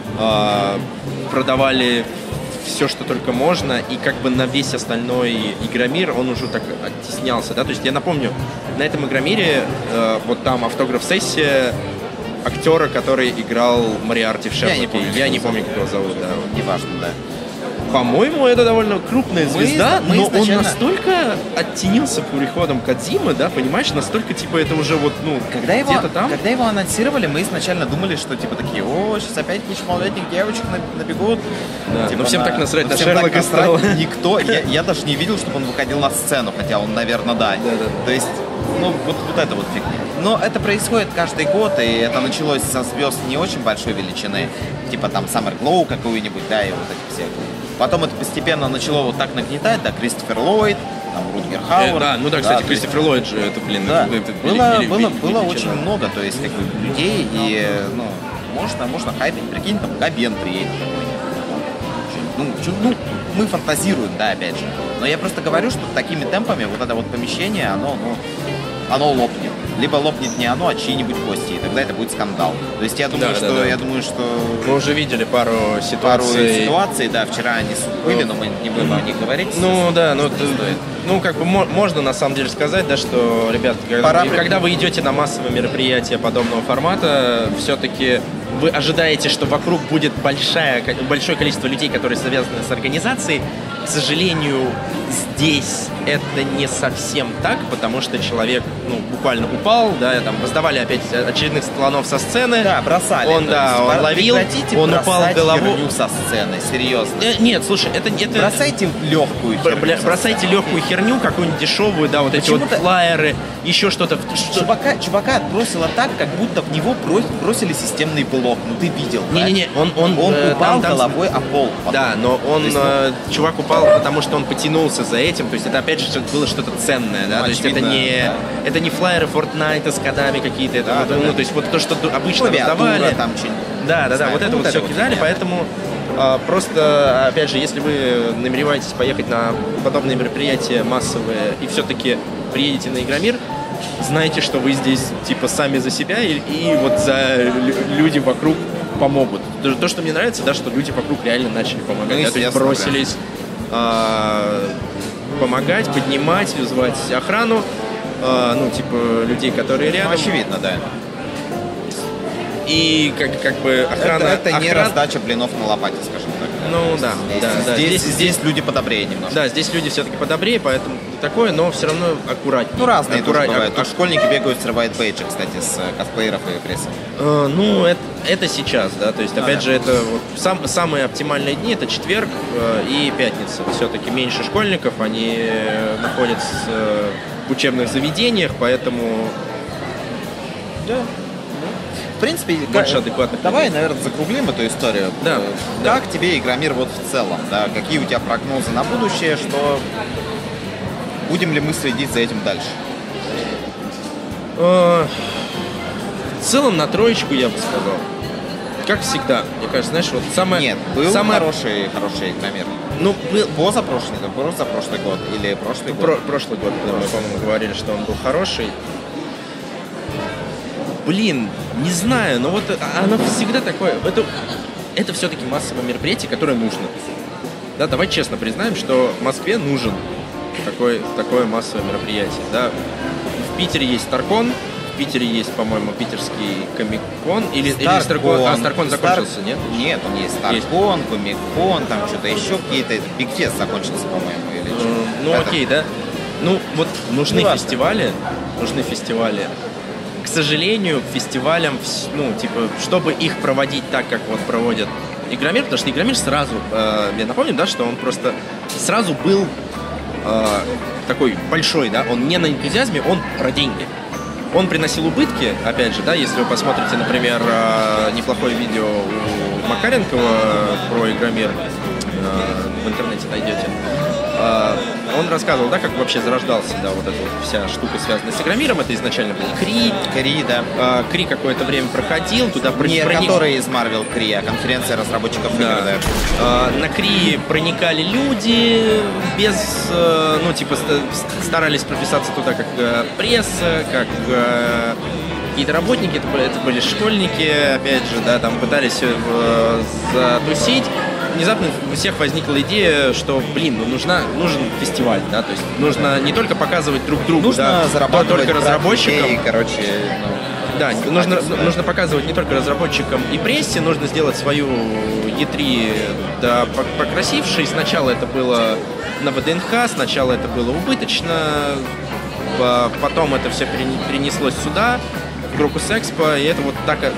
э, продавали все, что только можно, и как бы на весь остальной Игромир он уже так оттеснялся, да, то есть я напомню, на этом Игромире э, вот там автограф-сессия актера, который играл Мориарти в Шерлоке, я не помню, я не помню как его зовут, да. Неважно, да. По-моему, это довольно крупная звезда, мы, мы но изначально... он настолько оттенился приходом Кодзимы, да, понимаешь, настолько, типа, это уже вот, ну, когда его, где-то там. Когда его анонсировали, мы изначально думали, что, типа, такие, о, сейчас опять куча малолетних девочек набегут. Да, типа, ну всем на... так насрать ну, на всем Шерлока так стало. Никто, я, я даже не видел, чтобы он выходил на сцену, хотя он, наверное, да. Да, да. То есть, ну, вот, вот это вот фигня. Но это происходит каждый год, и это началось со звезд не очень большой величины, типа там Summer Glow какую-нибудь, да, и вот эти все. Потом это постепенно начало вот так нагнетать, да, Кристофер Ллойд, там, Рутгер Хауэр. Э, да, ну да, кстати, да, Кристофер есть... Ллойд же, это, блин, да, это, это было, вели, было, вели, было вели, очень вели, много, то есть, как бы, людей, и, ну, можно, можно хайпить, прикинь, там, Габен приедет какой-нибудь. Ну, чё, ну, мы фантазируем, да, опять же. Но я просто говорю, что такими темпами вот это вот помещение, оно, ну, оно лопнет. Либо лопнет не оно, а чьи-нибудь гости, и тогда это будет скандал. То есть я думаю, да, что да, да. я думаю, что мы уже видели пару ситуаций. Пару ситуаций, да, вчера они были, но мы не будем о них говорить. Ну да, ну, ну как бы можно на самом деле сказать, да, что, ребят, когда, когда вы идете на массовые мероприятия подобного формата, все-таки вы ожидаете, что вокруг будет большая, большое количество людей, которые связаны с организацией. К сожалению, здесь это не совсем так, потому что человек, ну, буквально упал, да, там раздавали опять очередных слонов со сцены. Да, бросали. Он, да, есть, он ловил, он упал головой. со сцены, серьезно. Э, нет, слушай, это... это... Бросайте легкую херню. Бросайте легкую херню, какую-нибудь дешевую, да, вот эти вот флаеры, еще что-то. Чувака, чувака отбросило так, как будто в него бросили системный блок. Ну ты видел, Не-не-не, он, он, он э, упал там, там... головой о пол. Потом. Да, но он, есть, э, чувак упал, потому что он потянулся за этим, то есть это опять же было что-то ценное, да, ну, то есть это не, да. это не флайеры Fortnite с кодами какие-то, это, да, вот, да, ну, да. то есть вот то, что обычно раздавали. Там да, да, да, вот это вот, вот все кидали, вот поэтому э, просто, опять же, если вы намереваетесь поехать на подобные мероприятия массовые и все-таки приедете на Игромир, знайте, что вы здесь типа сами за себя и, и вот за люди вокруг помогут. То, что мне нравится, да, что люди вокруг реально начали помогать. Ну, да, то есть бросились а, помогать, поднимать, звать охрану, а, ну, типа, людей, которые рядом. Ну, очевидно, да. И как, как бы охрана... Это, это охран... не раздача блинов на лопате, скажем так. Ну да, здесь, да, да. Здесь, Здесь, здесь люди подобрее немножко. Да, здесь люди все-таки подобрее, поэтому такое, но все равно аккуратнее. Ну, разные Аккурат... тоже бывают. А... Школьники бегают с ревайт бейджи, кстати, с косплееров и прессы. А, ну, это, это сейчас, да, то есть, опять а, же, да. это вот, сам, самые оптимальные дни, это четверг э, и пятница. Все-таки меньше школьников, они э, находятся э, в учебных заведениях, поэтому... Да. В принципе, больше адекватных. Давай, людей. наверное, закруглим эту историю. Да. Как да. тебе Игромир вот в целом? Да? Какие у тебя прогнозы на будущее? Что будем ли мы следить за этим дальше? В целом на троечку я бы сказал. Как всегда, мне кажется, знаешь, вот самое... Нет, был самое... хороший, хороший Игромир. Ну, был... Позапрошлый, позапрошлый год или прошлый год? Про прошлый год, когда мы, по-моему, говорили, что он был хороший. Блин, не знаю, но вот оно всегда такое. Это, это все-таки массовое мероприятие, которое нужно. Да, давай честно признаем, что в Москве нужен такой, такое массовое мероприятие. Да. В Питере есть Таркон, в Питере есть, по-моему, питерский комик-кон. Или, или Старкон. Старкон, а, Старкон закончился, Стар... нет? Нет, он есть Старкон, комик-кон, там что-то еще какие-то. Бигфест закончился, по-моему, или что. Mm, ну это... окей, да. Ну вот нужны ну, фестивали, нужны фестивали. К сожалению, фестивалям, ну, типа, чтобы их проводить так, как вот проводят Игромир, потому что Игромир сразу, э, я напомню, да, что он просто сразу был э, такой большой, да, он не на энтузиазме, он про деньги. Он приносил убытки, опять же, да, если вы посмотрите, например, э, неплохое видео у Макаренкова про Игромир, э, в интернете найдете. Он рассказывал, да, как вообще зарождался, да, вот эта вот вся штука, связанная с Игромиром. Это изначально был Кри. Кри, да. Кри какое-то время проходил, туда Не проник... который из Marvel Кри, а конференция разработчиков да. игр, да. На Кри проникали люди без, ну, типа, старались прописаться туда как пресса, как какие-то работники, это были, это были школьники, опять же, да, там пытались затусить. Внезапно у всех возникла идея, что, блин, ну нужна, нужен фестиваль, да, то есть нужно не только показывать друг другу, нужно да, зарабатывать только разработчикам, людей, короче, ну, да, нужно, да. нужно показывать не только разработчикам и прессе, нужно сделать свою и три, да, покрасившей. Сначала это было на ВДНХ, сначала это было убыточно, потом это все перенеслось сюда, в Крокус Экспо, и это вот так как...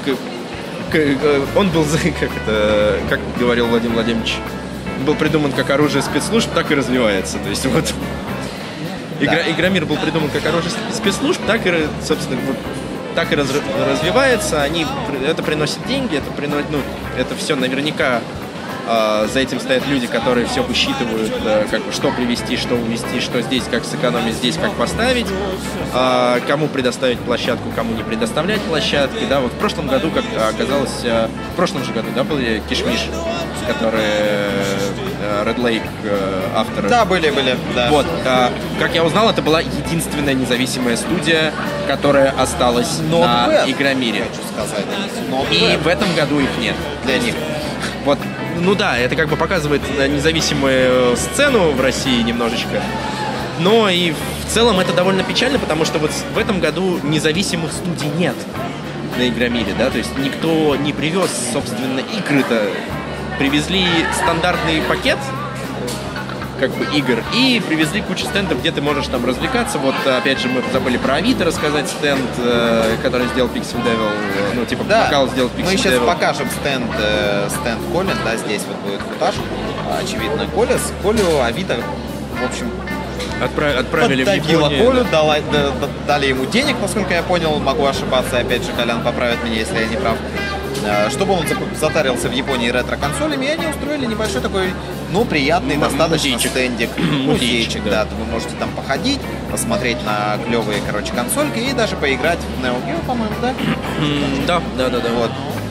Он был, как это, как говорил Владимир Владимирович, был придуман как оружие спецслужб, так и развивается. То есть вот да. Игра, Игромир был придуман как оружие спецслужб, так и, собственно, вот, так и раз, развивается. Они, это приносит деньги, это приносит, ну, это все наверняка. Uh, за этим стоят люди, которые все высчитывают, uh, как бы, что привезти, что увезти, что здесь, как сэкономить, здесь, как поставить, uh, кому предоставить площадку, кому не предоставлять площадки. Да, вот в прошлом году, как оказалось, uh, в прошлом же году, да, были Кишмиш, которые uh, Red Lake uh, авторы. Да, были, были. Да. Вот, uh, как я узнал, это была единственная независимая студия, которая осталась Not на bad. Игромире. Хочу сказать. И bad. В этом году их нет. Для них. Вот. Ну да, это как бы показывает независимую сцену в России немножечко. Но и в целом это довольно печально, потому что вот в этом году независимых студий нет на Игромире, да, то есть никто не привез, собственно, игры-то. Привезли стандартный пакет, как бы, игр, и привезли кучу стендов, где ты можешь там развлекаться. Вот, опять же, мы забыли про Авито рассказать, стенд, э, который сделал Pixel Devil, э, ну, типа, да, Макал сделал Pixel Devil. Мы сейчас Devil. покажем стенд, э, стенд Колин, да, здесь вот будет футаж, очевидно, Коля, с Колю Авито, в общем, Отправ, отправили в Японию. Колю, да. дала, да, дали ему денег, насколько я понял, могу ошибаться, опять же, Колян поправит меня, если я не прав, чтобы он затарился в Японии ретро-консолями, и они устроили небольшой такой, ну, приятный, М- достаточно музейчик. стендик, музейчик, да. да, вы можете там походить, посмотреть на клевые, короче, консольки и даже поиграть в Neo Geo, по-моему, да? Да, да, да, да. Вот.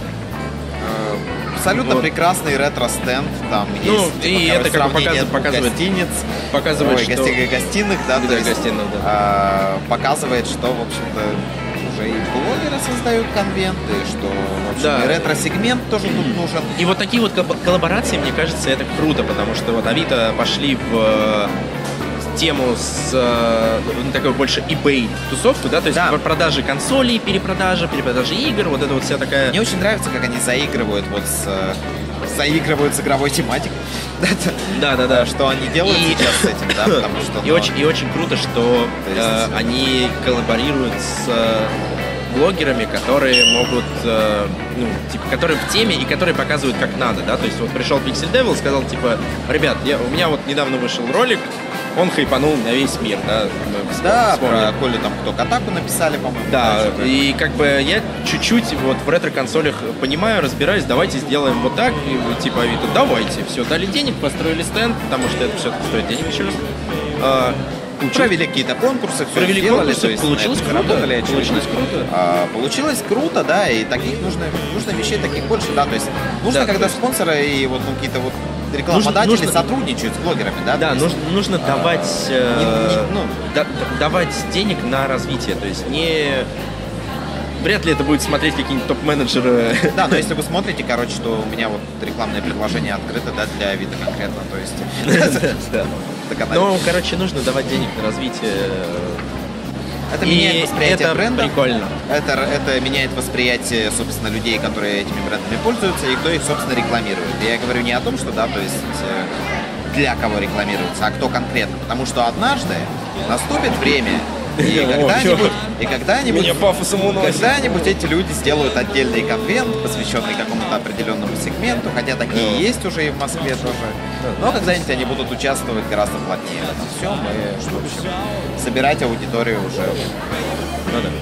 Абсолютно вот. Прекрасный ретро-стенд, там ну, есть, и типа, это как бы показывает, показывает гостиниц, показывает, ой, что... гости, гостиных, да, да, то есть, гостиных, да. А, показывает, что, в общем-то, уже и блогеры создают конвенты, что, в общем, да. и ретро-сегмент тоже тут нужен. И вот такие вот коллаборации, мне кажется, это круто, потому что вот Авито пошли в тему с ну, такой больше eBay тусовку, да, то есть да. продажи консолей, перепродажи, перепродажи игр, вот это вот вся такая... Мне очень нравится, как они заигрывают вот с... заигрывают с игровой тематикой. Да, да, да. Что они делают и... сейчас с этим, да, потому что... И, ну... очень, и очень круто, что э, они коллаборируют с э, блогерами, которые могут, э, ну, типа, которые в теме и которые показывают как надо, да, то есть вот пришел Pixel Devil, сказал, типа, ребят, я, у меня вот недавно вышел ролик, он хайпанул на весь мир, да. Да, про Колю там кто Катаку написали, по-моему. Да, да, и как бы я чуть-чуть вот в ретро-консолях понимаю, разбираюсь, давайте сделаем вот так, и, типа Авито, давайте, все, дали денег, построили стенд, потому что это все стоит денег еще раз. А, провели какие-то конкурсы, все провели сделали, конкурсы, то есть получилось круто, работали, получилось круто. А, получилось круто, да, и таких нужно, нужно вещей таких больше, да, то есть нужно, да, когда есть... спонсоры и вот ну, какие-то вот рекламодатели нужно, сотрудничают с блогерами, да? Да, нужно, нужно а, давать, э, не, не, ну, да, давать денег на развитие, то есть не... Вряд ли это будет смотреть какие-нибудь топ-менеджеры. Да, но если вы смотрите, короче, то у меня вот рекламное предложение открыто, да, для Авито конкретно, то есть... Ну, короче, нужно давать денег на развитие Это меняет И восприятие это бренда. прикольно. Это, это меняет восприятие, собственно, людей, которые этими брендами пользуются, и кто их, собственно, рекламирует. Я говорю не о том, что, да, то есть э, для кого рекламируется, а кто конкретно. Потому что однажды наступит время, и когда-нибудь, и когда-нибудь, Меня пафосом уносит. когда-нибудь эти люди сделают отдельный конвент, посвященный какому-то определенному сегменту, хотя такие есть уже и в Москве тоже. Но когда-нибудь они будут участвовать гораздо плотнее в этом всем, и, что, в общем, собирать аудиторию уже. Ну да.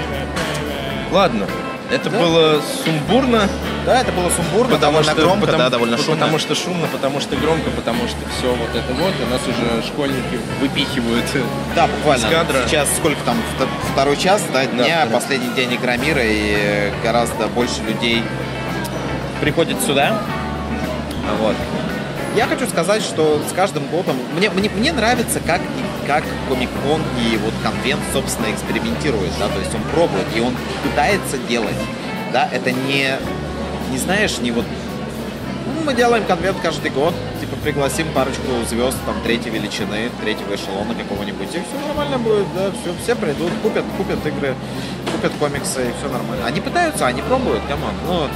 Ладно, это Да. было сумбурно. Да, это было сумбурно, Потому довольно что, громко, потому, да, довольно шумно. потому что шумно, потому что громко, потому что все вот это вот, и нас уже школьники выпихивают. Да, буквально. Из кадра. Сейчас сколько там, вто- второй час, да, дня, да. последний день Игромира, и гораздо больше людей приходит сюда. Вот. Я хочу сказать, что с каждым годом мне, мне, мне нравится, как, как Комик-кон и вот конвент, собственно, экспериментирует, да, то есть он пробует, и он пытается делать, да, это не, не знаешь, не вот, ну, мы делаем конвент каждый год, типа пригласим парочку звезд, там, третьей величины, третьего эшелона какого-нибудь, и все нормально будет, да, все, все придут, купят, купят игры, купят комиксы, и все нормально. Они пытаются, они пробуют, камон, ну,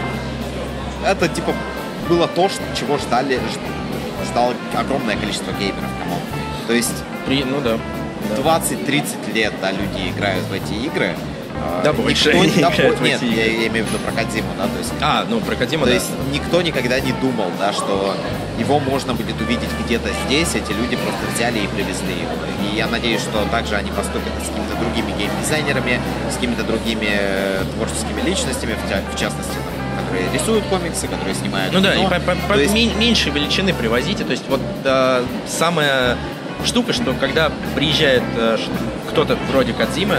это, типа, было то, что, чего ждали, ж- ждало огромное количество геймеров, камон. То есть При, ну да. да. двадцать-тридцать лет, да, люди играют в эти игры. Да, Никто больше не- не да, играют в Нет, эти игры. я, я имею в виду про Кодзиму, да, то есть. А, ну про Кодзиму, То да. есть никто никогда не думал, да, что его можно будет увидеть где-то здесь, эти люди просто взяли и привезли его. И я надеюсь, что также они поступят и с какими-то другими геймдизайнерами, с какими-то другими э, творческими личностями, в, тя- в частности, там, которые рисуют комиксы, которые снимают Ну да, кино. и по, по- по То есть- мен- меньшей величины привозите. То есть вот э, самая штука, что когда приезжает э, ш- кто-то вроде Кодзимы,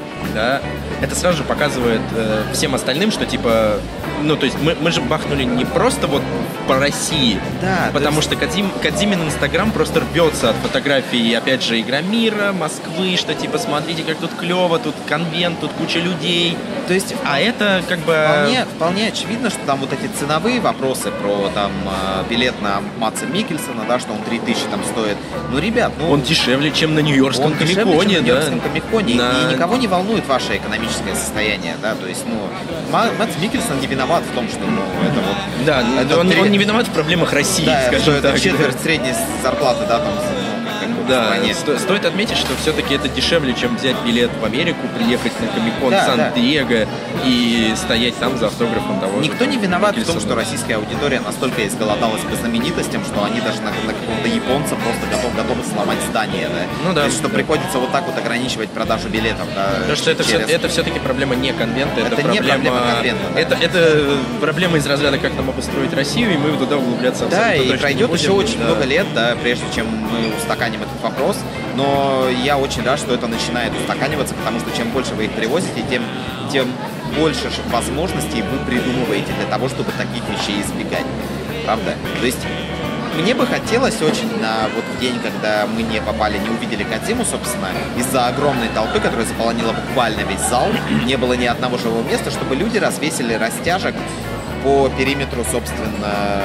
да, это сразу же показывает э, всем остальным, что типа, ну то есть мы, мы же бахнули не просто вот по России, Да, потому то что Кодзим, Кодзимин Инстаграм просто рвется от фотографий, опять же, Игромира, Москвы, что типа смотрите, как тут клево, тут конвент, тут куча людей. То есть А это как бы... Вполне, вполне очевидно, что там вот эти ценовые вопросы про там э, билет на Матса Миккельсона, да, что он три тысячи там стоит. Ну, ребят, ну... Он дешевле, чем на Нью-Йоркском он дешевле, чем комиконе, на да. Нью-Йоркском комиконе, На- и никого не волнует ваше экономическое состояние, да, то есть, ну, Ма- Матс Миккельсон не виноват в том, что, ну, это вот... Да, это он, три- он не виноват в проблемах России, Да, что скажем это так. четверть средней зарплаты, да, там, ну, как бы в Да, стране. сто- стоит отметить, что все-таки это дешевле, чем взять билет в Америку, приехать на Комик-кон Да, Сан-Диего и стоять там за автографом того же Никто не там виноват в том, Миккельсона. что российская аудитория настолько изголодалась по знаменитостям, что они даже на, на какого-то японца просто готов, готовы сломать здание, да? Ну да, То есть, что да. приходится вот так вот ограничивать продажу билетов, да? Потому что это, через- все, это все-таки проблема не конвента, это, Это не проблема... проблема конвента, да. это, это проблема из разряда, как нам обустроить Россию, и мы туда углубляться Да, абсолютно и точно пройдет не будем. еще очень Да. много лет, да, прежде чем мы устаканим этот вопрос. Но я очень рад, что это начинает устаканиваться, потому что чем больше вы их привозите, тем, тем больше ж- возможностей вы придумываете для того, чтобы таких вещей избегать. Правда? То есть мне бы хотелось очень на вот в день, когда мы не попали, не увидели Кодзиму, собственно, из-за огромной толпы, которая заполонила буквально весь зал, не было ни одного живого места, чтобы люди развесили растяжек по периметру, собственно,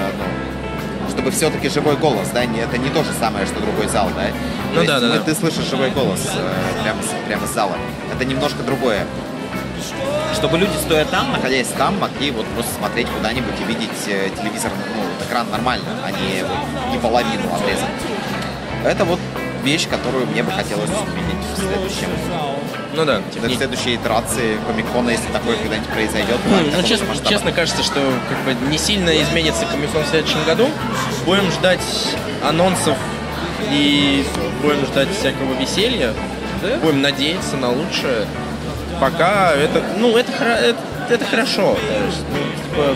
ну, чтобы все-таки живой голос, да, не, это не то же самое, что другой зал, да? Ну То есть да, да, мы- да. Ты слышишь живой голос э, прямо, с- прямо с зала. Это немножко другое. Чтобы люди, стоя там, находясь там, могли вот просто смотреть куда-нибудь и видеть э, телевизор, ну, вот экран нормально, а не, вот, не половину отрезать. Это вот вещь, которую мне бы хотелось увидеть в следующем, Ну да, в не- следующей итерации Комик-кона, если такое когда-нибудь произойдет. Ну, в ну, таком честно, масштабе. честно кажется, что как бы не сильно изменится Комик-кон в следующем году. Будем ждать анонсов и будем ждать всякого веселья. Будем надеяться на лучшее. Пока это, ну, это, хра- это, это хорошо. То есть, ну, типа,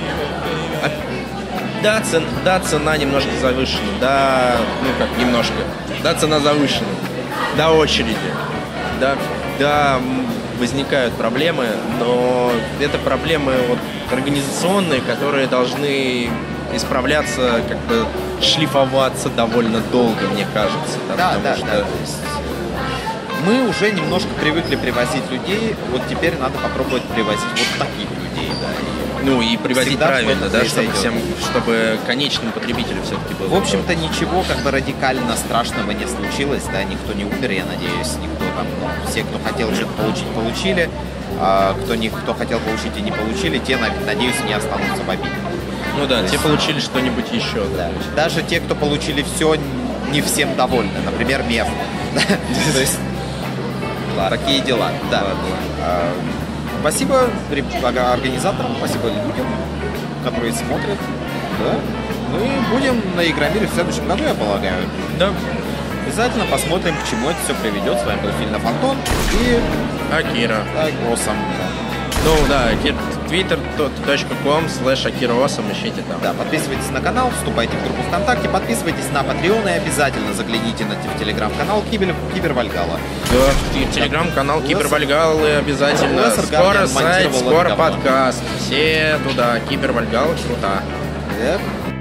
а- да, цен, да, цена немножко завышена, да, ну как немножко, да, цена завышена, да, очереди, да, да, м, возникают проблемы, но это проблемы вот организационные, которые должны исправляться, как бы шлифоваться довольно долго, мне кажется. Да, потому да, что да. То есть мы уже немножко привыкли привозить людей, вот теперь надо попробовать привозить вот таких людей, да. И Ну и приводить всегда правильно, что-то да, чтобы, произойдет. всем, чтобы конечному потребителю все-таки было. В общем-то, ничего как бы радикально страшного не случилось, да, никто не умер, я надеюсь, никто там, ну, все, кто хотел что-то получить, получили, а кто, не, кто хотел получить и не получили, те, надеюсь, не останутся в обиде. Ну да, То те есть, получили что-нибудь еще. да. Даже те, кто получили все, не всем довольны, например, Меф. То есть, такие дела, да. А, Спасибо организаторам, спасибо людям, которые смотрят. Да? Мы будем на Игромире в следующем году, я полагаю. Да. Обязательно посмотрим, к чему это все приведет. С вами был Фильм на Фантон и Акира. Акиросом. Ну да, твиттер точка ком слэш акиросом, ищите там. Да, подписывайтесь на канал, вступайте в группу ВКонтакте, подписывайтесь на Patreon и обязательно загляните на в телеграм-канал Кибер, Кибервальгала. Да, телеграм-канал Кибервальгалы обязательно. Скоро сайт, скоро подкаст. Все туда. Кибервальгала, круто. Да.